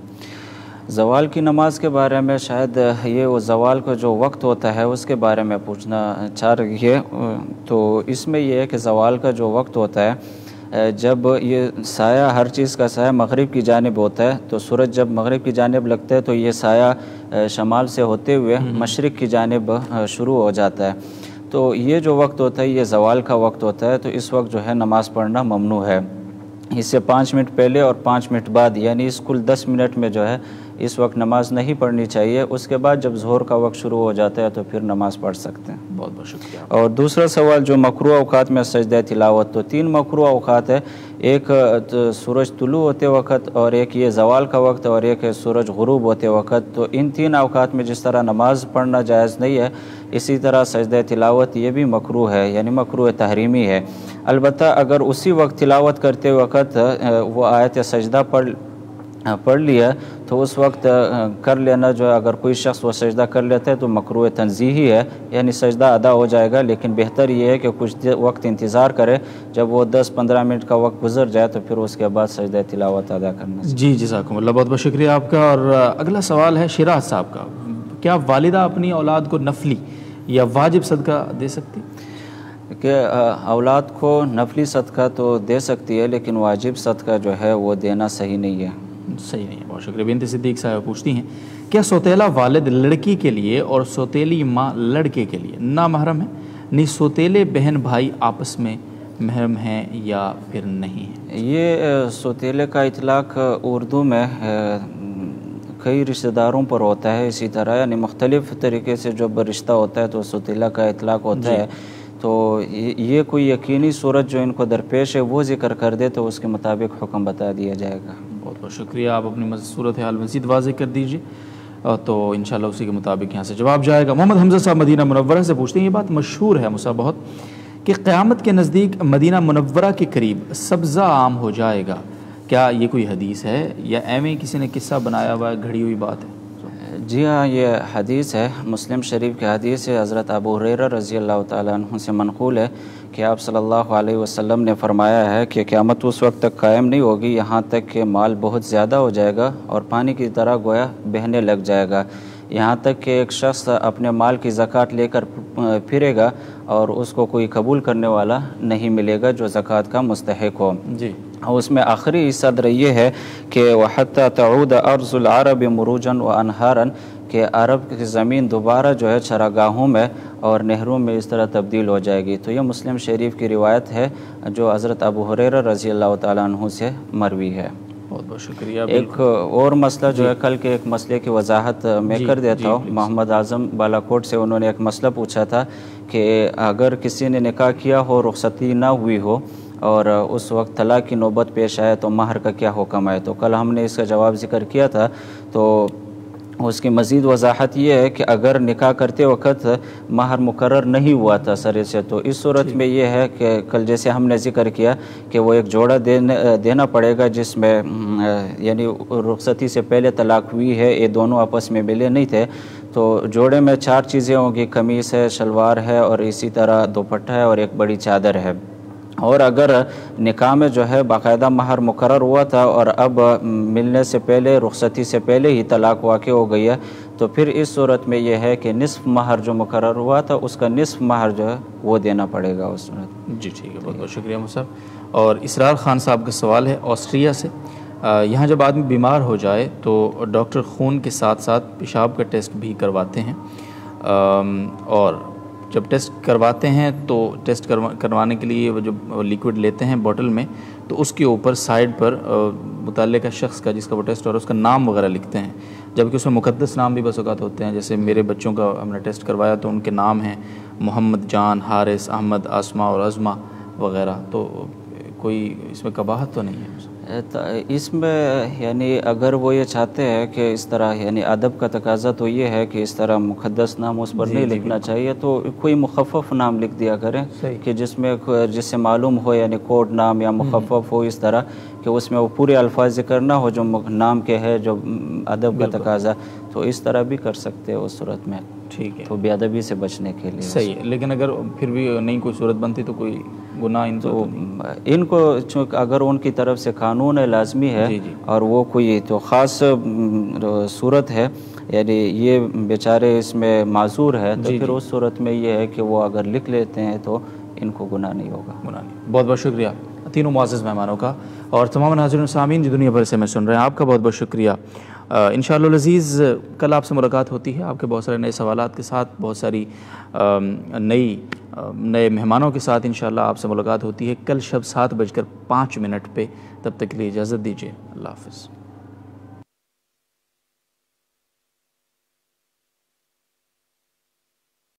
D: زوال کی نماز کے بارے میں شاید یہ وہ زوال کا جو وقت ہوتا ہے اس کے بارے میں پوچھنا چاہ رہی ہے، تو اس میں یہ ہے کہ زوال کا جو وقت ہوتا ہے، جب یہ سایہ ہر چیز کا سایہ مغرب کی جانب ہوتا ہے، تو سورج جب مغرب کی جانب لگتا ہے تو یہ سایہ شمال سے ہوتے ہوئے مشرق کی جانب شروع ہو جاتا ہے، تو یہ جو وقت ہوتا ہے یہ زوال کا وقت ہوتا ہے، تو اس وقت جو ہے نماز پڑھنا ممنوع ہے۔ اس سے پانچ منٹ پہلے اور پانچ منٹ بعد یعنی اس کل دس منٹ میں جو ہے اس وقت نماز نہیں پڑھنی چاہیے۔ اس کے بعد جب ظہر کا وقت شروع ہو جاتا ہے تو پھر نماز پڑھ سکتے ہیں۔
A: بہت بہت شکریہ۔
D: اور دوسرا سوال جو مکروہ اوقات میں سجدہ تلاوت، تو تین مکروہ اوقات ہے، ایک سورج طلوع ہوتے وقت، اور ایک یہ زوال کا وقت، اور ایک سورج غروب ہوتے وقت۔ تو ان تین اوقات میں جس طرح نماز پڑھنا جائز نہیں ہے، اسی طرح سجدہ تلاوت یہ بھی مکروہ ہے، یعنی مکروہ تحریمی ہے۔ البتہ اگر اسی وقت تلاوت کرتے وقت وہ آیت سجدہ پڑھ پڑھ لیا تو اس وقت کر لینا جو ہے، اگر کوئی شخص وہ سجدہ کر لیتا ہے تو مکروہ تنزیہی ہے، یعنی سجدہ ادا ہو جائے گا، لیکن بہتر یہ ہے کہ کچھ وقت انتظار کرے، جب وہ دس پندرہ منٹ کا وقت گزر جائے تو پھر اس کے بعد سجدہ تلاوت ادا کرنا چاہیے۔
A: جی جزاکم اللہ، بہت بہت شکریہ آپ کا۔ اور اگلا سوال ہے شیراز صاحب کا، کیا والدہ اپنی اولاد کو نفلی یا واجب صدقہ دے سکتی؟
D: کہ اولاد کو نفلی صدقہ تو دے سکتی ہے، لیکن واجب صدقہ جو ہے وہ دینا صحیح نہیں ہے۔
A: صحیح نہیں ہے۔ بہت شکریہ۔ بنت صدیق صاحب پوچھتی ہیں، کیا سوتیلا والد لڑکی کے لیے اور سوتیلی ماں لڑکے کے لیے نامحرم ہے؟ نہیں سوتیلے بہن بھائی آپس میں محرم ہیں یا پھر نہیں ہیں؟
D: یہ سوتیلے کا اطلاق اردو میں کئی رشتہ داروں پر ہوتا ہے، اسی طرح یعنی مختلف طریقے سے جب رشتہ ہوتا ہے تو سوتیلا کا اطلاق ہوتا ہے، تو یہ کوئی یقینی صورت جو ان کو درپیش ہے وہ ذکر کر دے تو اس کے مطابق حکم بتا دیا جائے گا۔
A: بہت بہت شکریہ، آپ اپنی صورت حال مزید واضح کر دیجیے تو انشاءاللہ اسی کے مطابق یہاں سے جواب جائے گا۔ محمد حمزہ صاحب مدینہ منورہ سے پوچھتے ہیں، یہ بات مشہور ہے مسا بہت کہ قیامت کے نزدیک مدینہ منورہ کے قریب سبزہ عام ہو جائے گا، کیا یہ کوئی حدیث ہے یا ایم اے کسی نے قصہ بنایا ہوا ہے، گھڑی ہوئی بات ہے؟
D: جی ہاں، یہ حدیث ہے، مسلم شریف کی حدیث ہے، حضرت ابو ہریرہ رضی اللہ تعالیٰ عنہ سے منقول ہے کہ آپ صلی اللہ علیہ وسلم نے فرمایا ہے کہ قیامت اس وقت تک قائم نہیں ہوگی یہاں تک کہ مال بہت زیادہ ہو جائے گا اور پانی کی طرح گویا بہنے لگ جائے گا، یہاں تک کہ ایک شخص اپنے مال کی زکوٰۃ لے کر پھرے گا اور اس کو کوئی قبول کرنے والا نہیں ملے گا جو زکوٰۃ کا مستحق ہو۔
A: جی،
D: اور اس میں آخری صدر یہ ہے کہ وَحَتَّى تَعُودَ أَرْضُ الْعَرَبِ مُرُوجًا وَأَنْهَارًا، کہ عرب کی زمین دوبارہ جو ہے چراگاہوں میں اور نہروں میں اس طرح تبدیل ہو جائے گی۔ تو یہ مسلم شریف کی روایت ہے جو حضرت ابو ہریرہ رضی اللہ تعالیٰ عنہ سے مروی ہے۔
A: بہت بہت شکریہ۔
D: ایک اور مسئلہ جو ہے کل کے ایک مسئلے کی وضاحت میں کر دیتا ہوں۔ محمد اعظم بالاکوٹ سے انہوں نے ایک مسئلہ پوچھا تھا کہ اگر کسی نے نکاح کیا ہو، رخصتی نہ ہوئی ہو اور اس وقت طلاق کی نوبت پیش آئے تو مہر کا کیا حکم ہے؟ تو کل ہم نے اس کا جواب ذکر کیا تھا، تو اس کی مزید وضاحت یہ ہے کہ اگر نکاح کرتے وقت مہر مقرر نہیں ہوا تھا سرے سے، تو اس صورت میں یہ ہے کہ کل جیسے ہم نے ذکر کیا کہ وہ ایک جوڑا دینا پڑے گا جس میں یعنی رخصتی سے پہلے طلاق ہوئی ہے، یہ دونوں آپس میں ملے نہیں تھے، تو جوڑے میں چار چیزیں ہوں گی، قمیص ہے، شلوار ہے اور اسی طرح دوپٹہ ہے اور ایک بڑی چادر ہے۔ اور اگر نکاح میں جو ہے باقاعدہ مہر مقرر ہوا تھا اور اب ملنے سے پہلے، رخصتی سے پہلے ہی طلاق واقع ہو گئی ہے، تو پھر اس صورت میں یہ ہے کہ نصف مہر جو مقرر ہوا تھا اس کا نصف مہر جو ہے وہ دینا پڑے گا اس صورت۔
A: جی ٹھیک ہے، بہت بہت شکریہ صاحب۔ اور اسرار خان صاحب کا سوال ہے آسٹریا سے، یہاں جب آدمی بیمار ہو جائے تو ڈاکٹر خون کے ساتھ ساتھ پیشاب کا ٹیسٹ بھی کرواتے ہیں، اور جب ٹیسٹ کرواتے ہیں تو ٹیسٹ کروانے کے لیے وہ جو لیکوڈ لیتے ہیں بوٹل میں، تو اس کے اوپر سائڈ پر متعلقہ شخص کا جس کا وہ ٹیسٹ اور اس کا نام وغیرہ لکھتے ہیں، جبکہ اس میں مقدس نام بھی بس اوقات ہوتے ہیں۔ جیسے میرے بچوں کا ہم نے ٹیسٹ کروایا تو ان کے نام ہیں محمد جان، حارث، احمد، آسما اور عظما وغیرہ، تو کوئی اس میں قباحت تو نہیں ہے؟
D: اس میں یعنی اگر وہ یہ چاہتے ہیں کہ اس طرح یعنی ادب کا تقاضا تو یہ ہے کہ اس طرح مقدس نام اس پر نہیں لکھنا چاہیے، تو کوئی مخفف نام لکھ دیا کریں کہ جس میں جس سے معلوم ہو یعنی کوڈ نام یا مخفف ہو، اس طرح کہ اس میں وہ پورے الفاظ ذکر نہ ہو جو نام کے ہے جو ادب کا تقاضا، تو اس طرح بھی کر سکتے ہیں اس صورت میں،
A: ٹھیک ہے،
D: تو بے ادبی سے بچنے کے لیے
A: صحیح ہے۔ لیکن اگر پھر بھی نہیں کوئی صورت بنتی تو کوئی گناہ ان
D: تو ان کو چونکہ اگر ان کی طرف سے قانون ہے لازمی ہے
A: جی جی
D: اور وہ کوئی تو خاص صورت ہے یعنی یہ بیچارے اس میں معذور ہے، تو پھر اس صورت میں یہ ہے کہ وہ اگر لکھ لیتے ہیں تو ان کو گناہ نہیں ہوگا۔
A: گناہ نہیں۔ بہت بہت شکریہ تینوں معزز مہمانوں کا، اور تمام ناظرین و سامعین جو دنیا بھر سے میں سن رہے ہیں، آپ کا بہت بہت شکریہ۔ انشاءاللہ العزیز کل آپ سے ملاقات ہوتی ہے آپ کے بہت سارے نئے سوالات کے ساتھ، بہت ساری نئی نئے مہمانوں کے ساتھ انشاءاللہ آپ سے ملاقات ہوتی ہے کل شب سات بج کر پانچ منٹ پہ۔ تب تک کے لیے اجازت دیجیے، اللہ حافظ۔